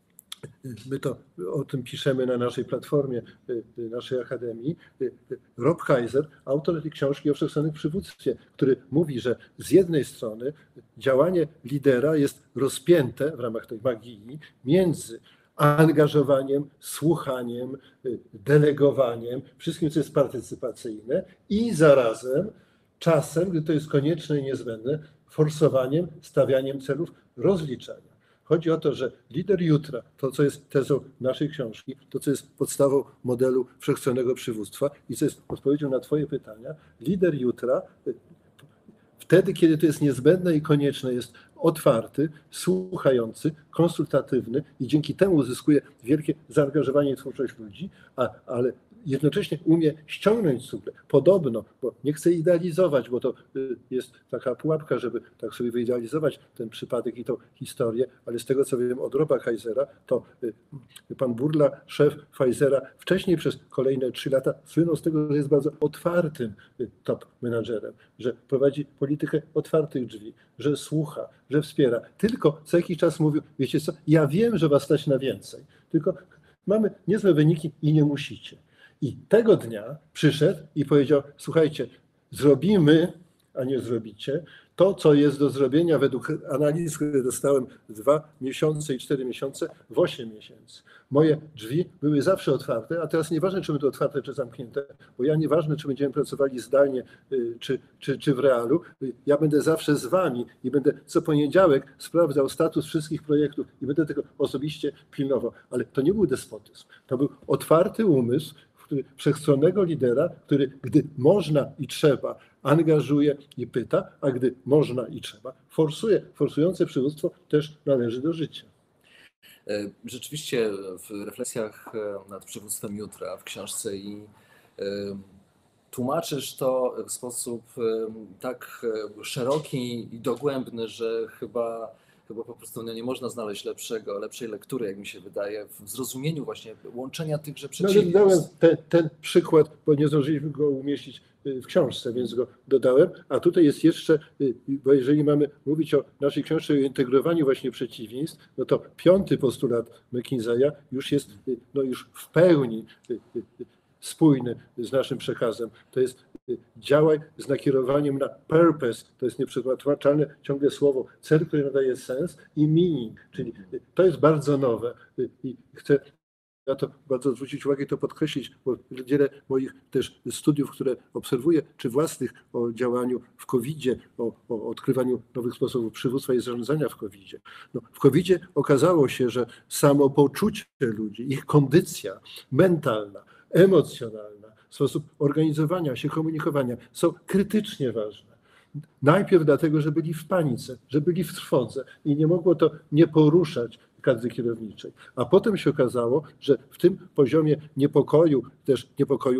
my to o tym piszemy na naszej platformie, naszej Akademii, Rob Kaiser, autor tej książki o wszechstronnym przywództwie, który mówi, że z jednej strony działanie lidera jest rozpięte w ramach tej magii między angażowaniem, słuchaniem, delegowaniem, wszystkim, co jest partycypacyjne i zarazem czasem, gdy to jest konieczne i niezbędne, forsowaniem, stawianiem celów, rozliczania. Chodzi o to, że lider jutra, to co jest tezą naszej książki, to co jest podstawą modelu wszechstronnego przywództwa i co jest odpowiedzią na Twoje pytania, lider jutra wtedy, kiedy to jest niezbędne i konieczne, jest otwarty, słuchający, konsultatywny i dzięki temu uzyskuje wielkie zaangażowanie i twórczość ludzi, a, ale jednocześnie umie ściągnąć cugle. Podobno, bo nie chcę idealizować, bo to jest taka pułapka, żeby tak sobie wyidealizować ten przypadek i tą historię, ale z tego, co wiem od Roba Kaisera, to pan Burla, szef Pfizera, wcześniej przez kolejne trzy lata słynął z tego, że jest bardzo otwartym top menadżerem, że prowadzi politykę otwartych drzwi, że słucha, że wspiera. Tylko co jakiś czas mówił, wiecie co, ja wiem, że was stać na więcej, tylko mamy niezłe wyniki i nie musicie. I tego dnia przyszedł i powiedział, słuchajcie, zrobimy, a nie zrobicie, to, co jest do zrobienia według analiz, które dostałem dwa miesiące i cztery miesiące, w osiem miesięcy. Moje drzwi były zawsze otwarte, a teraz nieważne, czy będą otwarte, czy zamknięte, bo ja nieważne, czy będziemy pracowali zdalnie, czy, czy, czy w realu, ja będę zawsze z wami i będę co poniedziałek sprawdzał status wszystkich projektów i będę tego osobiście pilnował. Ale to nie był despotyzm, to był otwarty umysł, który, wszechstronnego lidera, który gdy można i trzeba, angażuje i pyta, a gdy można i trzeba, forsuje. Forsujące przywództwo też należy do życia. Rzeczywiście w refleksjach nad przywództwem jutra w książce i tłumaczysz to w sposób tak szeroki i dogłębny, że chyba chyba po prostu no, nie można znaleźć lepszego, lepszej lektury, jak mi się wydaje, w zrozumieniu właśnie łączenia tychże No, ale dałem przeciwieństw. ten, ten przykład, bo nie zdążyliśmy go umieścić w książce, więc go dodałem. A tutaj jest jeszcze, bo jeżeli mamy mówić o naszej książce o integrowaniu właśnie przeciwieństw, no to piąty postulat McKinseya już jest no już w pełni spójny z naszym przekazem. To jest działaj z nakierowaniem na purpose, to jest nieprzetłumaczalne ciągle słowo, cel, który nadaje sens, i meaning, czyli to jest bardzo nowe i chcę na to bardzo zwrócić uwagę i to podkreślić, bo wiele moich też studiów, które obserwuję, czy własnych o działaniu w kowidzie, o, o odkrywaniu nowych sposobów przywództwa i zarządzania w kowidzie. No, w kowidzie okazało się, że samopoczucie ludzi, ich kondycja mentalna, emocjonalna, sposób organizowania się, komunikowania są krytycznie ważne. Najpierw dlatego, że byli w panice, że byli w trwodze i nie mogło to nie poruszać kadry kierowniczej. A potem się okazało, że w tym poziomie niepokoju, też niepokoju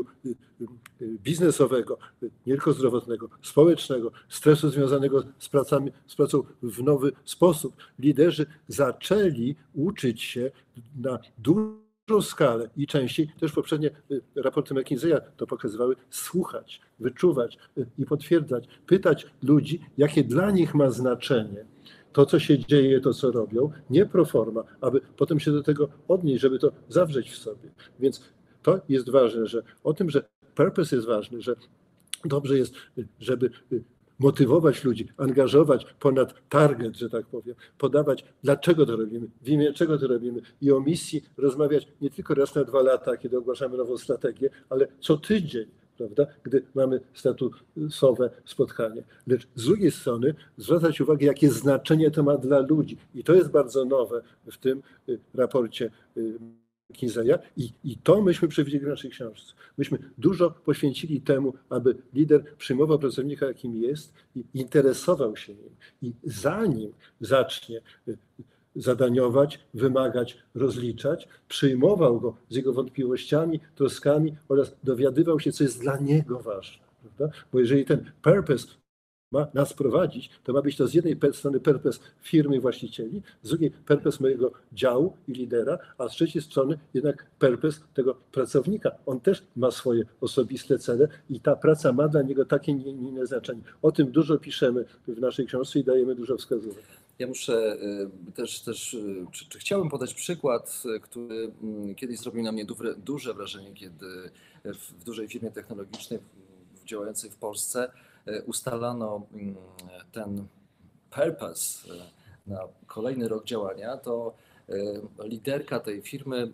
biznesowego, nie tylko zdrowotnego, społecznego, stresu związanego z, pracami, z pracą w nowy sposób, liderzy zaczęli uczyć się na dużą skalę i częściej, też poprzednie raporty McKinseya to pokazywały, słuchać, wyczuwać i potwierdzać, pytać ludzi, jakie dla nich ma znaczenie to, co się dzieje, to, co robią, nie pro forma, aby potem się do tego odnieść, żeby to zawrzeć w sobie. Więc to jest ważne, że o tym, że purpose jest ważny, że dobrze jest, żeby motywować ludzi, angażować ponad target, że tak powiem, podawać, dlaczego to robimy, w imię czego to robimy i o misji rozmawiać nie tylko raz na dwa lata, kiedy ogłaszamy nową strategię, ale co tydzień, prawda, gdy mamy statusowe spotkanie. Lecz z drugiej strony zwracać uwagę, jakie znaczenie to ma dla ludzi. I to jest bardzo nowe w tym raporcie McKinseya i, i to myśmy przewidzieli w naszej książce. Myśmy dużo poświęcili temu, aby lider przyjmował pracownika, jakim jest i interesował się nim. I zanim zacznie zadaniować, wymagać, rozliczać, przyjmował go z jego wątpliwościami, troskami oraz dowiadywał się, co jest dla niego ważne. Prawda? Bo jeżeli ten purpose ma nas prowadzić, to ma być to z jednej strony purpose firmy i właścicieli, z drugiej purpose mojego działu i lidera, a z trzeciej strony jednak purpose tego pracownika. On też ma swoje osobiste cele i ta praca ma dla niego takie nie inne znaczenie. O tym dużo piszemy w naszej książce i dajemy dużo wskazówek. Ja muszę też, też czy, czy chciałbym podać przykład, który kiedyś zrobił na mnie duże, duże wrażenie, kiedy w, w dużej firmie technologicznej działającej w Polsce ustalano ten purpose na kolejny rok działania, to liderka tej firmy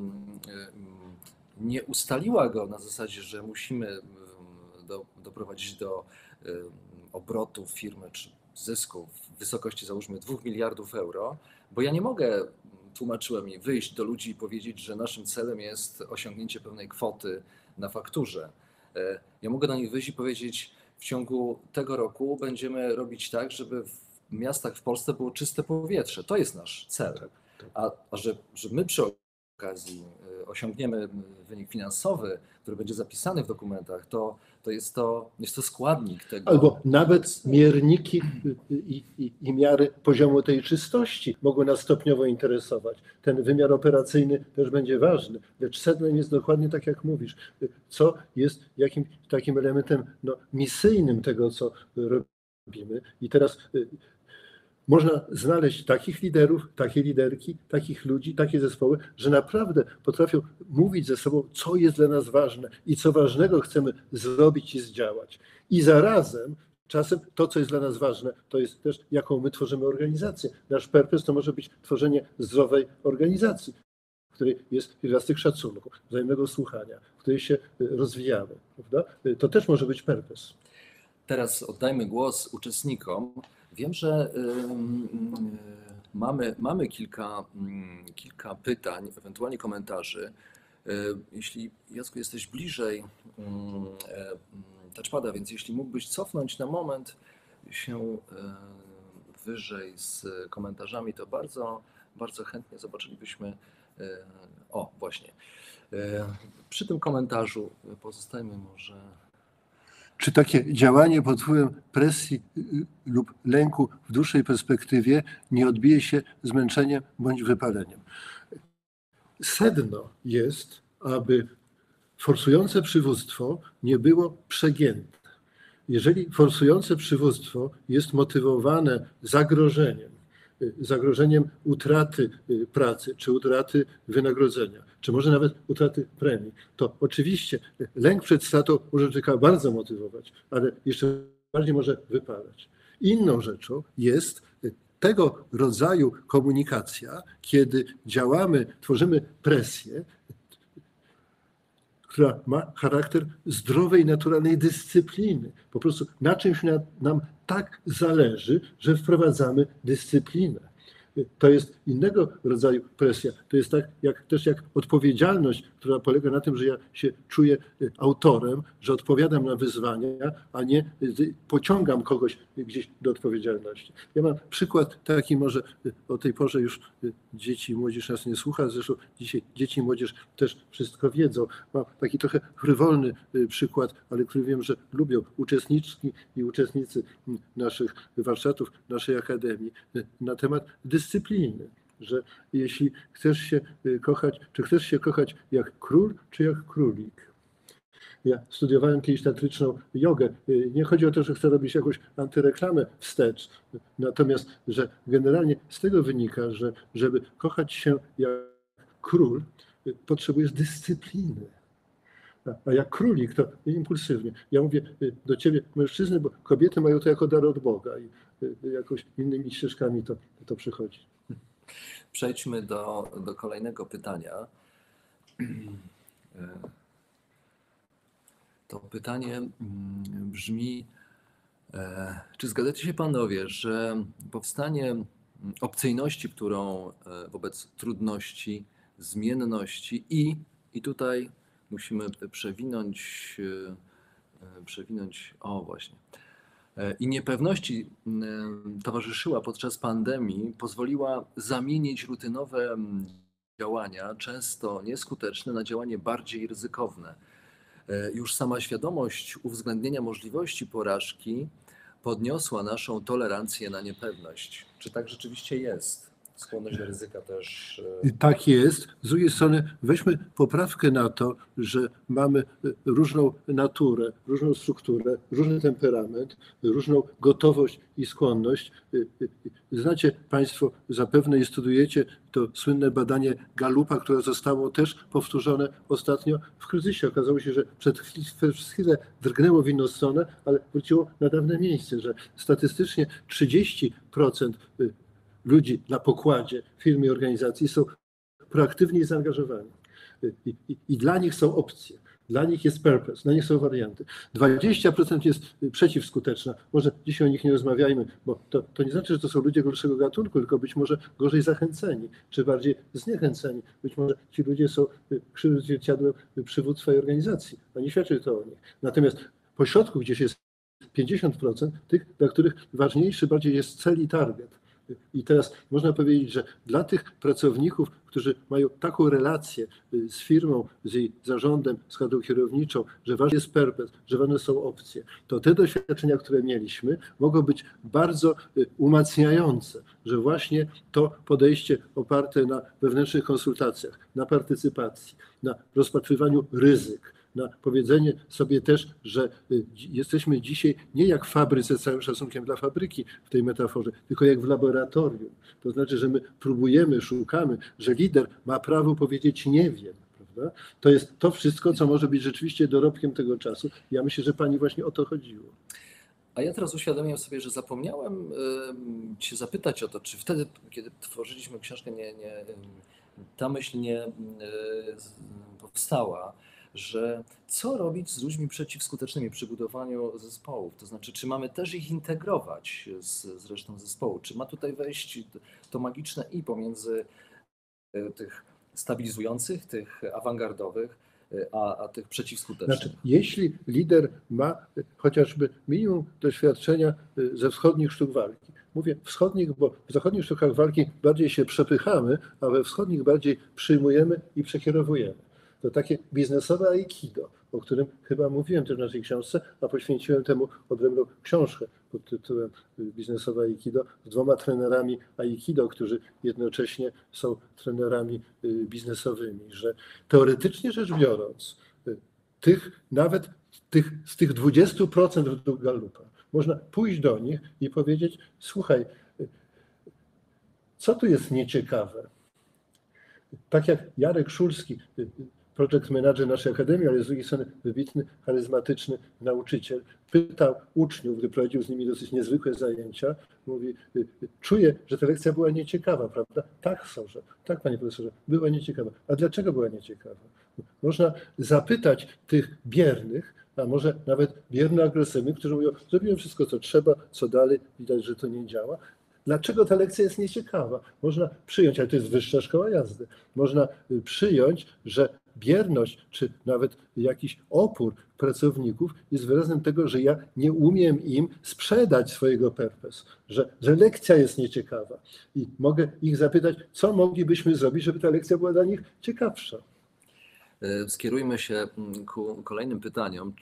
nie ustaliła go na zasadzie, że musimy do, doprowadzić do obrotów firmy czy zysku w wysokości załóżmy dwóch miliardów euro, bo ja nie mogę, tłumaczyłem mi, wyjść do ludzi i powiedzieć, że naszym celem jest osiągnięcie pewnej kwoty na fakturze. Ja mogę do nich wyjść i powiedzieć, w ciągu tego roku będziemy robić tak, żeby w miastach w Polsce było czyste powietrze. To jest nasz cel. A, a że, że my przy okazji osiągniemy wynik finansowy, który będzie zapisany w dokumentach, to, to, jest, to jest to składnik tego. Albo nawet mierniki i, i, i miary poziomu tej czystości mogą nas stopniowo interesować. Ten wymiar operacyjny też będzie ważny, lecz sednem jest dokładnie tak, jak mówisz, co jest jakimś takim elementem no, misyjnym tego, co robimy. I teraz można znaleźć takich liderów, takie liderki, takich ludzi, takie zespoły, że naprawdę potrafią mówić ze sobą, co jest dla nas ważne i co ważnego chcemy zrobić i zdziałać. I zarazem czasem to, co jest dla nas ważne, to jest też, jaką my tworzymy organizację. Nasz purpose to może być tworzenie zdrowej organizacji, w której jest pierwiastek szacunku, wzajemnego słuchania, w której się rozwijamy. Prawda? To też może być purpose. Teraz oddajmy głos uczestnikom. Wiem, że y, mamy, mamy kilka, y, kilka pytań, ewentualnie komentarzy. Y, jeśli, Jacku, jesteś bliżej y, y, touchpada, więc jeśli mógłbyś cofnąć na moment się y, wyżej z komentarzami, to bardzo, bardzo chętnie zobaczylibyśmy. Y, o, właśnie. Y, przy tym komentarzu pozostajmy może... czy takie działanie pod wpływem presji lub lęku w dłuższej perspektywie nie odbije się zmęczeniem bądź wypaleniem. Sedno jest, aby forsujące przywództwo nie było przegięte. Jeżeli forsujące przywództwo jest motywowane zagrożeniem, zagrożeniem utraty pracy, czy utraty wynagrodzenia, czy może nawet utraty premii, to oczywiście lęk przed stratą może człowieka bardzo motywować, ale jeszcze bardziej może wypalać. Inną rzeczą jest tego rodzaju komunikacja, kiedy działamy, tworzymy presję, która ma charakter zdrowej, naturalnej dyscypliny. Po prostu na czymś nam tak zależy, że wprowadzamy dyscyplinę. To jest innego rodzaju presja. To jest tak jak, też jak odpowiedzialność, która polega na tym, że ja się czuję autorem, że odpowiadam na wyzwania, a nie pociągam kogoś gdzieś do odpowiedzialności. Ja mam przykład taki, może o tej porze już dzieci i młodzież nas nie słucha, zresztą dzisiaj dzieci i młodzież też wszystko wiedzą. Mam taki trochę frywolny przykład, ale który wiem, że lubią uczestniczki i uczestnicy naszych warsztatów, naszej akademii na temat dyscypliny, że jeśli chcesz się kochać, czy chcesz się kochać jak król, czy jak królik. Ja studiowałem kiedyś tantryczną jogę. Nie chodzi o to, że chcę robić jakąś antyreklamę wstecz, natomiast, że generalnie z tego wynika, że żeby kochać się jak król, potrzebujesz dyscypliny. A jak królik, to impulsywnie. Ja mówię do ciebie, mężczyzny, bo kobiety mają to jako dar od Boga i jakoś innymi ścieżkami to, to przychodzi. Przejdźmy do, do kolejnego pytania. To pytanie brzmi, czy zgadzacie się panowie, że powstanie opcyjności, którą wobec trudności, zmienności i, i tutaj musimy przewinąć, przewinąć, o właśnie, i niepewności towarzyszyła podczas pandemii, pozwoliła zamienić rutynowe działania, często nieskuteczne, na działanie bardziej ryzykowne. Już sama świadomość uwzględnienia możliwości porażki podniosła naszą tolerancję na niepewność. Czy tak rzeczywiście jest? Skłonność do ryzyka też. Tak jest. Z drugiej strony weźmy poprawkę na to, że mamy różną naturę, różną strukturę, różny temperament, różną gotowość i skłonność. Znacie państwo zapewne i studujecie to słynne badanie Gallupa, które zostało też powtórzone ostatnio w kryzysie. Okazało się, że przed chwilę drgnęło w inną stronę, ale wróciło na dawne miejsce, że statystycznie trzydzieści procent ludzi na pokładzie firmy i organizacji są proaktywnie zaangażowani. I, i, I dla nich są opcje, dla nich jest purpose, dla nich są warianty. dwadzieścia procent jest przeciwskuteczna. Może dzisiaj o nich nie rozmawiajmy, bo to, to nie znaczy, że to są ludzie gorszego gatunku, tylko być może gorzej zachęceni, czy bardziej zniechęceni. Być może ci ludzie są krzywym zwierciadłem przywództwa i organizacji, a nie świadczy to o nich. Natomiast pośrodku gdzieś jest pięćdziesiąt procent tych, dla których ważniejszy bardziej jest cel i target. I teraz można powiedzieć, że dla tych pracowników, którzy mają taką relację z firmą, z jej zarządem, z kadrą kierowniczą, że ważny jest purpose, że ważne są opcje, to te doświadczenia, które mieliśmy, mogą być bardzo umacniające, że właśnie to podejście oparte na wewnętrznych konsultacjach, na partycypacji, na rozpatrywaniu ryzyk, na powiedzenie sobie też, że jesteśmy dzisiaj nie jak w fabryce, z całym szacunkiem dla fabryki w tej metaforze, tylko jak w laboratorium. To znaczy, że my próbujemy, szukamy, że lider ma prawo powiedzieć nie wiem. Prawda? To jest to wszystko, co może być rzeczywiście dorobkiem tego czasu. Ja myślę, że pani właśnie o to chodziło. A ja teraz uświadomiłem sobie, że zapomniałem cię zapytać o to, czy wtedy, kiedy tworzyliśmy książkę, nie, nie, ta myśl nie powstała, że co robić z ludźmi przeciwskutecznymi przy budowaniu zespołów, to znaczy czy mamy też ich integrować z, z resztą zespołu, czy ma tutaj wejść to magiczne i pomiędzy tych stabilizujących, tych awangardowych, a, a tych przeciwskutecznych. Znaczy, jeśli lider ma chociażby minimum doświadczenia ze wschodnich sztuk walki, mówię wschodnich, bo w zachodnich sztukach walki bardziej się przepychamy, a we wschodnich bardziej przyjmujemy i przekierowujemy. To takie biznesowe aikido. o którym chyba mówiłem też w naszej książce, a poświęciłem temu odrębną książkę pod tytułem Biznesowe Aikido z dwoma trenerami Aikido, którzy jednocześnie są trenerami biznesowymi, że teoretycznie rzecz biorąc, tych nawet tych, z tych dwudziestu procent według Gallupa można pójść do nich i powiedzieć: słuchaj, co tu jest nieciekawe? Tak jak Jarek Szulski, project manager naszej akademii, ale z drugiej strony wybitny, charyzmatyczny nauczyciel, pytał uczniów, gdy prowadził z nimi dosyć niezwykłe zajęcia, mówi: czuję, że ta lekcja była nieciekawa, prawda? Tak, sorze, tak, panie profesorze, była nieciekawa. A dlaczego była nieciekawa? Można zapytać tych biernych, a może nawet bierno-agresywnych, którzy mówią: zrobiłem wszystko, co trzeba, co dalej, widać, że to nie działa. Dlaczego ta lekcja jest nieciekawa? Można przyjąć, ale to jest wyższa szkoła jazdy, można przyjąć, że bierność czy nawet jakiś opór pracowników jest wyrazem tego, że ja nie umiem im sprzedać swojego purpose, że, że lekcja jest nieciekawa. I mogę ich zapytać, co moglibyśmy zrobić, żeby ta lekcja była dla nich ciekawsza. Skierujmy się ku kolejnym pytaniom.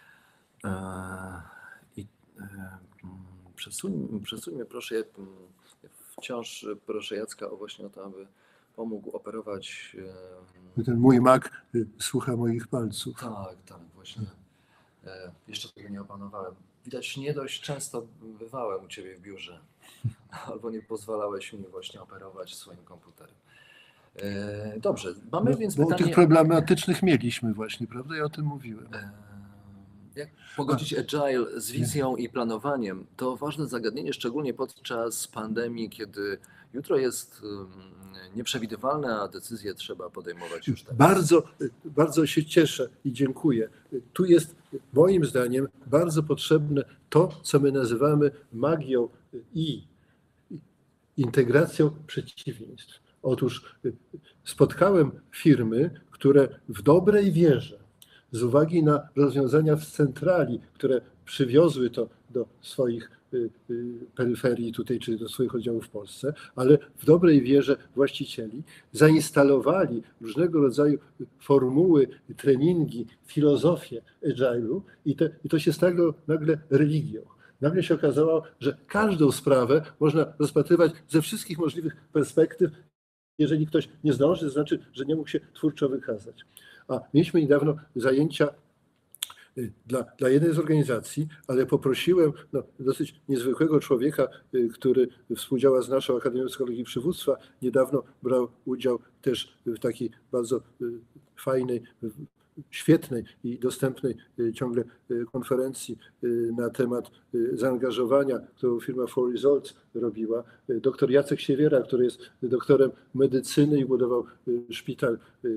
I przesuńmy, przesuńmy proszę, wciąż proszę Jacka o właśnie o to, aby pomógł operować. Ten mój Mac słucha moich palców. Tak, tak, właśnie. Jeszcze tego nie opanowałem. Widać, nie dość często bywałem u ciebie w biurze, albo nie pozwalałeś mi właśnie operować swoim komputerem. Dobrze, mamy no, więc bo pytanie... tych problematycznych mieliśmy właśnie, prawda? Ja o tym mówiłem. Jak pogodzić agile z wizją i planowaniem? To ważne zagadnienie, szczególnie podczas pandemii, kiedy jutro jest nieprzewidywalne, a decyzje trzeba podejmować już teraz. Bardzo, bardzo się cieszę i dziękuję. Tu jest moim zdaniem bardzo potrzebne to, co my nazywamy magią i integracją przeciwieństw. Otóż spotkałem firmy, które w dobrej wierze, z uwagi na rozwiązania w centrali, które przywiozły to do swoich peryferii tutaj, czy do swoich oddziałów w Polsce, ale w dobrej wierze właścicieli zainstalowali różnego rodzaju formuły, treningi, filozofię agile'u i, te, i to się stało nagle religią. Nagle się okazało, że każdą sprawę można rozpatrywać ze wszystkich możliwych perspektyw. Jeżeli ktoś nie zdąży, to znaczy, że nie mógł się twórczo wykazać. A mieliśmy niedawno zajęcia dla, dla jednej z organizacji, ale poprosiłem no, dosyć niezwykłego człowieka, który współdziała z naszą Akademią Psychologii i Przywództwa. Niedawno brał udział też w takiej bardzo fajnej, świetnej i dostępnej ciągle konferencji na temat zaangażowania, którą firma For Results robiła. Doktor Jacek Siewiera, który jest doktorem medycyny i budował szpital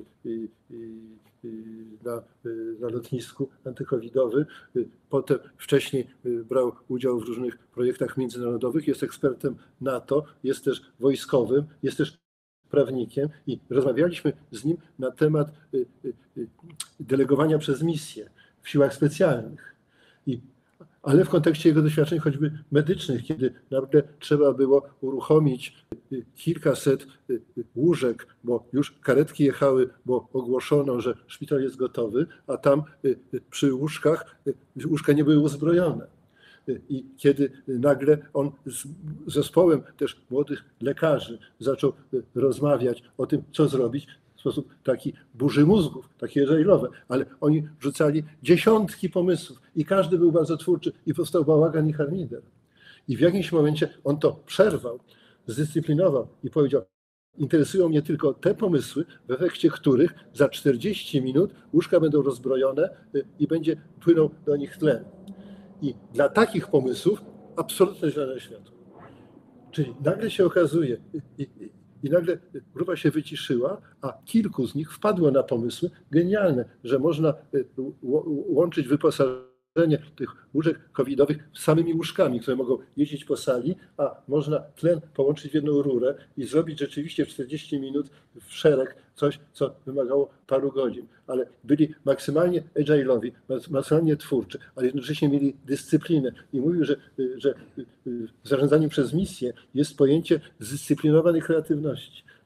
na, na lotnisku antykowidowy. Potem wcześniej brał udział w różnych projektach międzynarodowych, jest ekspertem NATO, jest też wojskowym, jest też prawnikiem i rozmawialiśmy z nim na temat delegowania przez misję w siłach specjalnych. I, ale w kontekście jego doświadczeń choćby medycznych, kiedy nagle trzeba było uruchomić kilkaset łóżek, bo już karetki jechały, bo ogłoszono, że szpital jest gotowy, a tam przy łóżkach łóżka nie były uzbrojone. I kiedy nagle on z zespołem też młodych lekarzy zaczął rozmawiać o tym, co zrobić, w sposób taki burzy mózgów, takie agile'owe, ale oni rzucali dziesiątki pomysłów i każdy był bardzo twórczy i powstał bałagan i harmider. I w jakimś momencie on to przerwał, zdyscyplinował i powiedział: interesują mnie tylko te pomysły, w efekcie których za czterdzieści minut łóżka będą rozbrojone i będzie płynął do nich tlen. I dla takich pomysłów absolutne zielone światło. Czyli nagle się okazuje, i, i, i nagle grupa się wyciszyła, a kilku z nich wpadło na pomysły genialne, że można łączyć wyposażenie tych łóżek covidowych z samymi łóżkami, które mogą jeździć po sali, a można tlen połączyć w jedną rurę i zrobić rzeczywiście w czterdzieści minut w szereg coś, co wymagało paru godzin. Ale byli maksymalnie agile'owi, maksymalnie twórczy, ale jednocześnie mieli dyscyplinę. I mówił, że, że w zarządzaniu przez misję jest pojęcie zdyscyplinowanej kreatywności.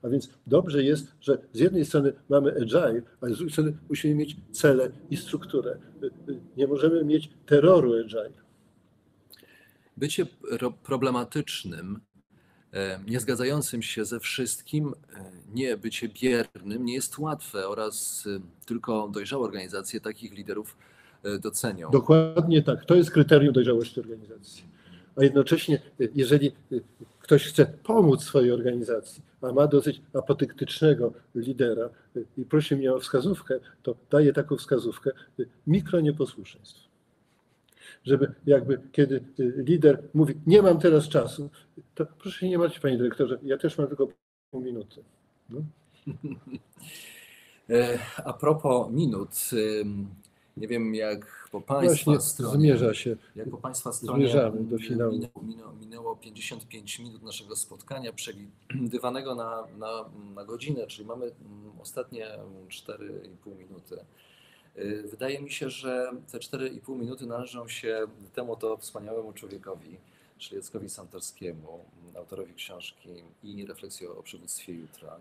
A więc dobrze jest, że z jednej strony mamy agile, a z drugiej strony musimy mieć cele i strukturę. Nie możemy mieć terroru agile. Bycie problematycznym, nie zgadzającym się ze wszystkim, nie bycie biernym nie jest łatwe oraz tylko dojrzałe organizacje takich liderów docenią. Dokładnie tak. To jest kryterium dojrzałości organizacji. A jednocześnie, jeżeli ktoś chce pomóc swojej organizacji, a ma dosyć apodyktycznego lidera i prosi mnie o wskazówkę, to daję taką wskazówkę mikronieposłuszeństw. Żeby jakby kiedy lider mówi, nie mam teraz czasu, to proszę się nie martwić, panie dyrektorze, ja też mam tylko pół minuty. No. A propos minut, nie wiem jak po Państwa Właśnie stronie, zmierza się, jak po Państwa stronie zmierzamy do finału. Minęło, minęło, minęło pięćdziesiąt pięć minut naszego spotkania przewidywanego na, na, na godzinę, czyli mamy ostatnie cztery i pół minuty. Wydaje mi się, że te cztery i pół minuty należą się temu to wspaniałemu człowiekowi, czyli Jackowi Santorskiemu, autorowi książki i refleksji o przywództwie jutra.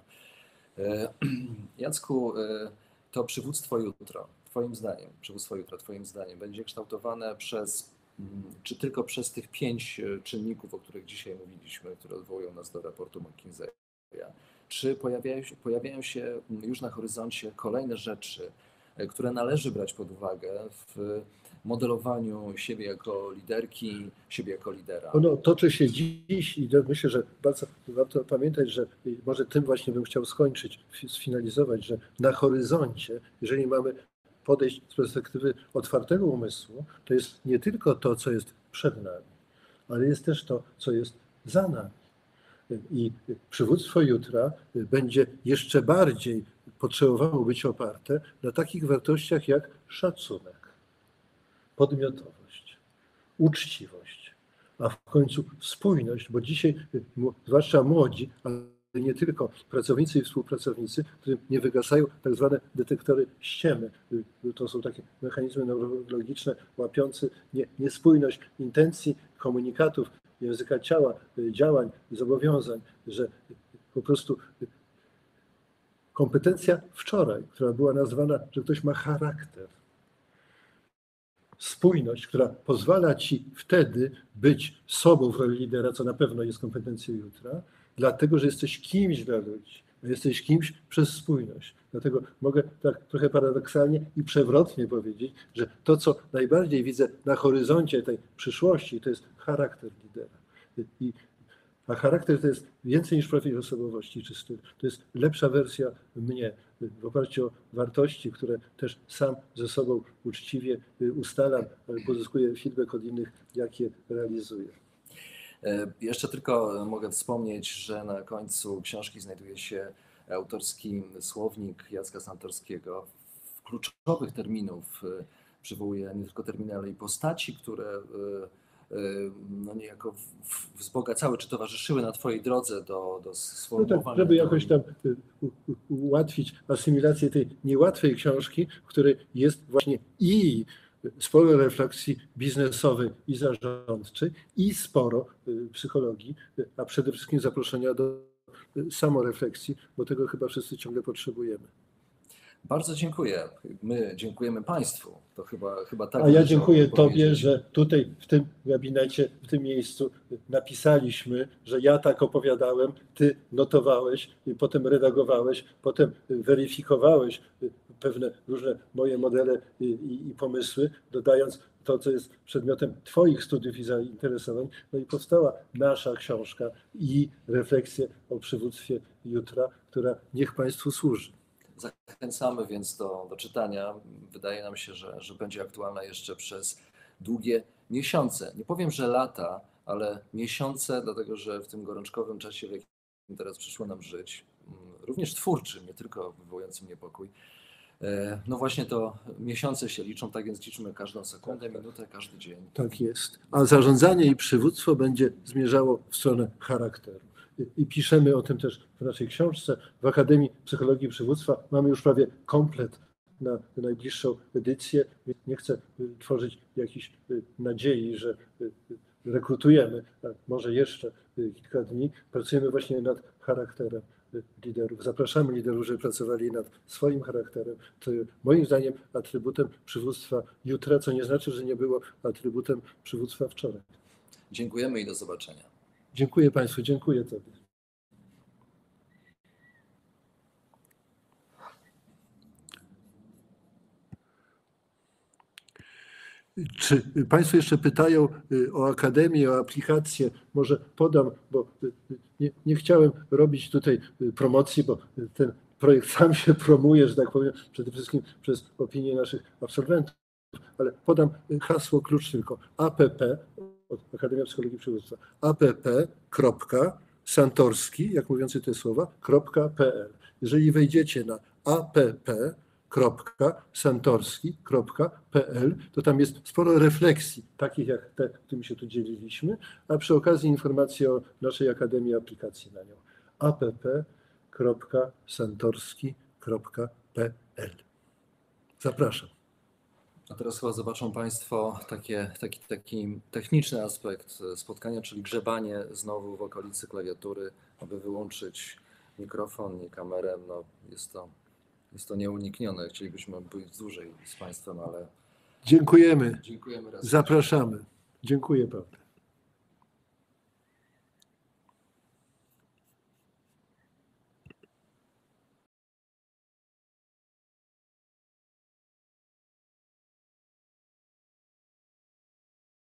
Jacku, to przywództwo jutro, Twoim zdaniem, przywództwo jutra, Twoim zdaniem, będzie kształtowane przez, czy tylko przez tych pięć czynników, o których dzisiaj mówiliśmy, które odwołują nas do raportu McKinseya, czy pojawiają się, pojawiają się już na horyzoncie kolejne rzeczy, które należy brać pod uwagę w modelowaniu siebie jako liderki, siebie jako lidera? Ono toczy się dziś i myślę, że bardzo warto pamiętać, że może tym właśnie bym chciał skończyć, sfinalizować, że na horyzoncie, jeżeli mamy podejść z perspektywy otwartego umysłu, to jest nie tylko to, co jest przed nami, ale jest też to, co jest za nami. I przywództwo jutra będzie jeszcze bardziej potrzebowało być oparte na takich wartościach jak szacunek, podmiotowość, uczciwość, a w końcu spójność, bo dzisiaj, zwłaszcza młodzi, ale nie tylko pracownicy i współpracownicy, którym nie wygasają tak zwane detektory ściemy. To są takie mechanizmy neurologiczne łapiące niespójność intencji, komunikatów, języka ciała, działań, zobowiązań, że po prostu kompetencja wczoraj, która była nazwana, że ktoś ma charakter, spójność, która pozwala ci wtedy być sobą w roli lidera, co na pewno jest kompetencją jutra, dlatego, że jesteś kimś dla ludzi, jesteś kimś przez spójność. Dlatego mogę tak trochę paradoksalnie i przewrotnie powiedzieć, że to, co najbardziej widzę na horyzoncie tej przyszłości, to jest charakter lidera. I, a charakter to jest więcej niż profil osobowości czy styl. To jest lepsza wersja mnie w oparciu o wartości, które też sam ze sobą uczciwie ustalam, pozyskuję feedback od innych, jakie realizuję. Jeszcze tylko mogę wspomnieć, że na końcu książki znajduje się autorski słownik Jacka Santorskiego. W kluczowych terminów przywołuje nie tylko terminy, ale i postaci, które no niejako wzbogacały czy towarzyszyły na Twojej drodze do, do sformułowania. No tak, żeby jakoś tam ułatwić asymilację tej niełatwej książki, w której jest właśnie i sporo refleksji biznesowej i zarządczej, i sporo psychologii, a przede wszystkim zaproszenia do samorefleksji, bo tego chyba wszyscy ciągle potrzebujemy. Bardzo dziękuję. My dziękujemy Państwu. To chyba, chyba tak. A ja dziękuję Tobie, że tutaj w tym gabinecie, w tym miejscu napisaliśmy, że ja tak opowiadałem, Ty notowałeś, potem redagowałeś, potem weryfikowałeś pewne różne moje modele i, i, i pomysły, dodając to, co jest przedmiotem Twoich studiów i zainteresowań. No i powstała nasza książka i refleksje o przywództwie jutra, która niech Państwu służy. Zachęcamy więc do, do czytania. Wydaje nam się, że, że będzie aktualna jeszcze przez długie miesiące. Nie powiem, że lata, ale miesiące, dlatego że w tym gorączkowym czasie, w jakim teraz przyszło nam żyć, również twórczym, nie tylko wywołującym niepokój, no właśnie to miesiące się liczą, tak więc liczmy każdą sekundę, minutę, każdy dzień. Tak jest. A zarządzanie i przywództwo będzie zmierzało w stronę charakteru. I piszemy o tym też w naszej książce. W Akademii Psychologii i Przywództwa mamy już prawie komplet na najbliższą edycję. Nie chcę tworzyć jakiejś nadziei, że rekrutujemy, a może jeszcze kilka dni. Pracujemy właśnie nad charakterem liderów. Zapraszamy liderów, żeby pracowali nad swoim charakterem. To moim zdaniem atrybutem przywództwa jutra, co nie znaczy, że nie było atrybutem przywództwa wczoraj. Dziękujemy i do zobaczenia. Dziękuję Państwu, dziękuję Tobie. Czy Państwo jeszcze pytają o Akademię, o aplikację? Może podam, bo nie, nie chciałem robić tutaj promocji, bo ten projekt sam się promuje, że tak powiem, przede wszystkim przez opinię naszych absolwentów, ale podam hasło, klucz tylko app, Akademia Psychologii Przywództwa, app.santorski, jak mówiący te słowa, .pl. Jeżeli wejdziecie na app, santorski kropka p l, to tam jest sporo refleksji, takich jak te, którymi się tu dzieliliśmy, a przy okazji informacje o naszej Akademii aplikacji na nią. app.santorski kropka p l. Zapraszam. A teraz chyba zobaczą Państwo takie, taki, taki techniczny aspekt spotkania, czyli grzebanie znowu w okolicy klawiatury, aby wyłączyć mikrofon i kamerę. No, jest to Jest to nieuniknione. Chcielibyśmy być dłużej z Państwem, ale Dziękujemy. dziękujemy raz. Zapraszamy. Dziękuję bardzo.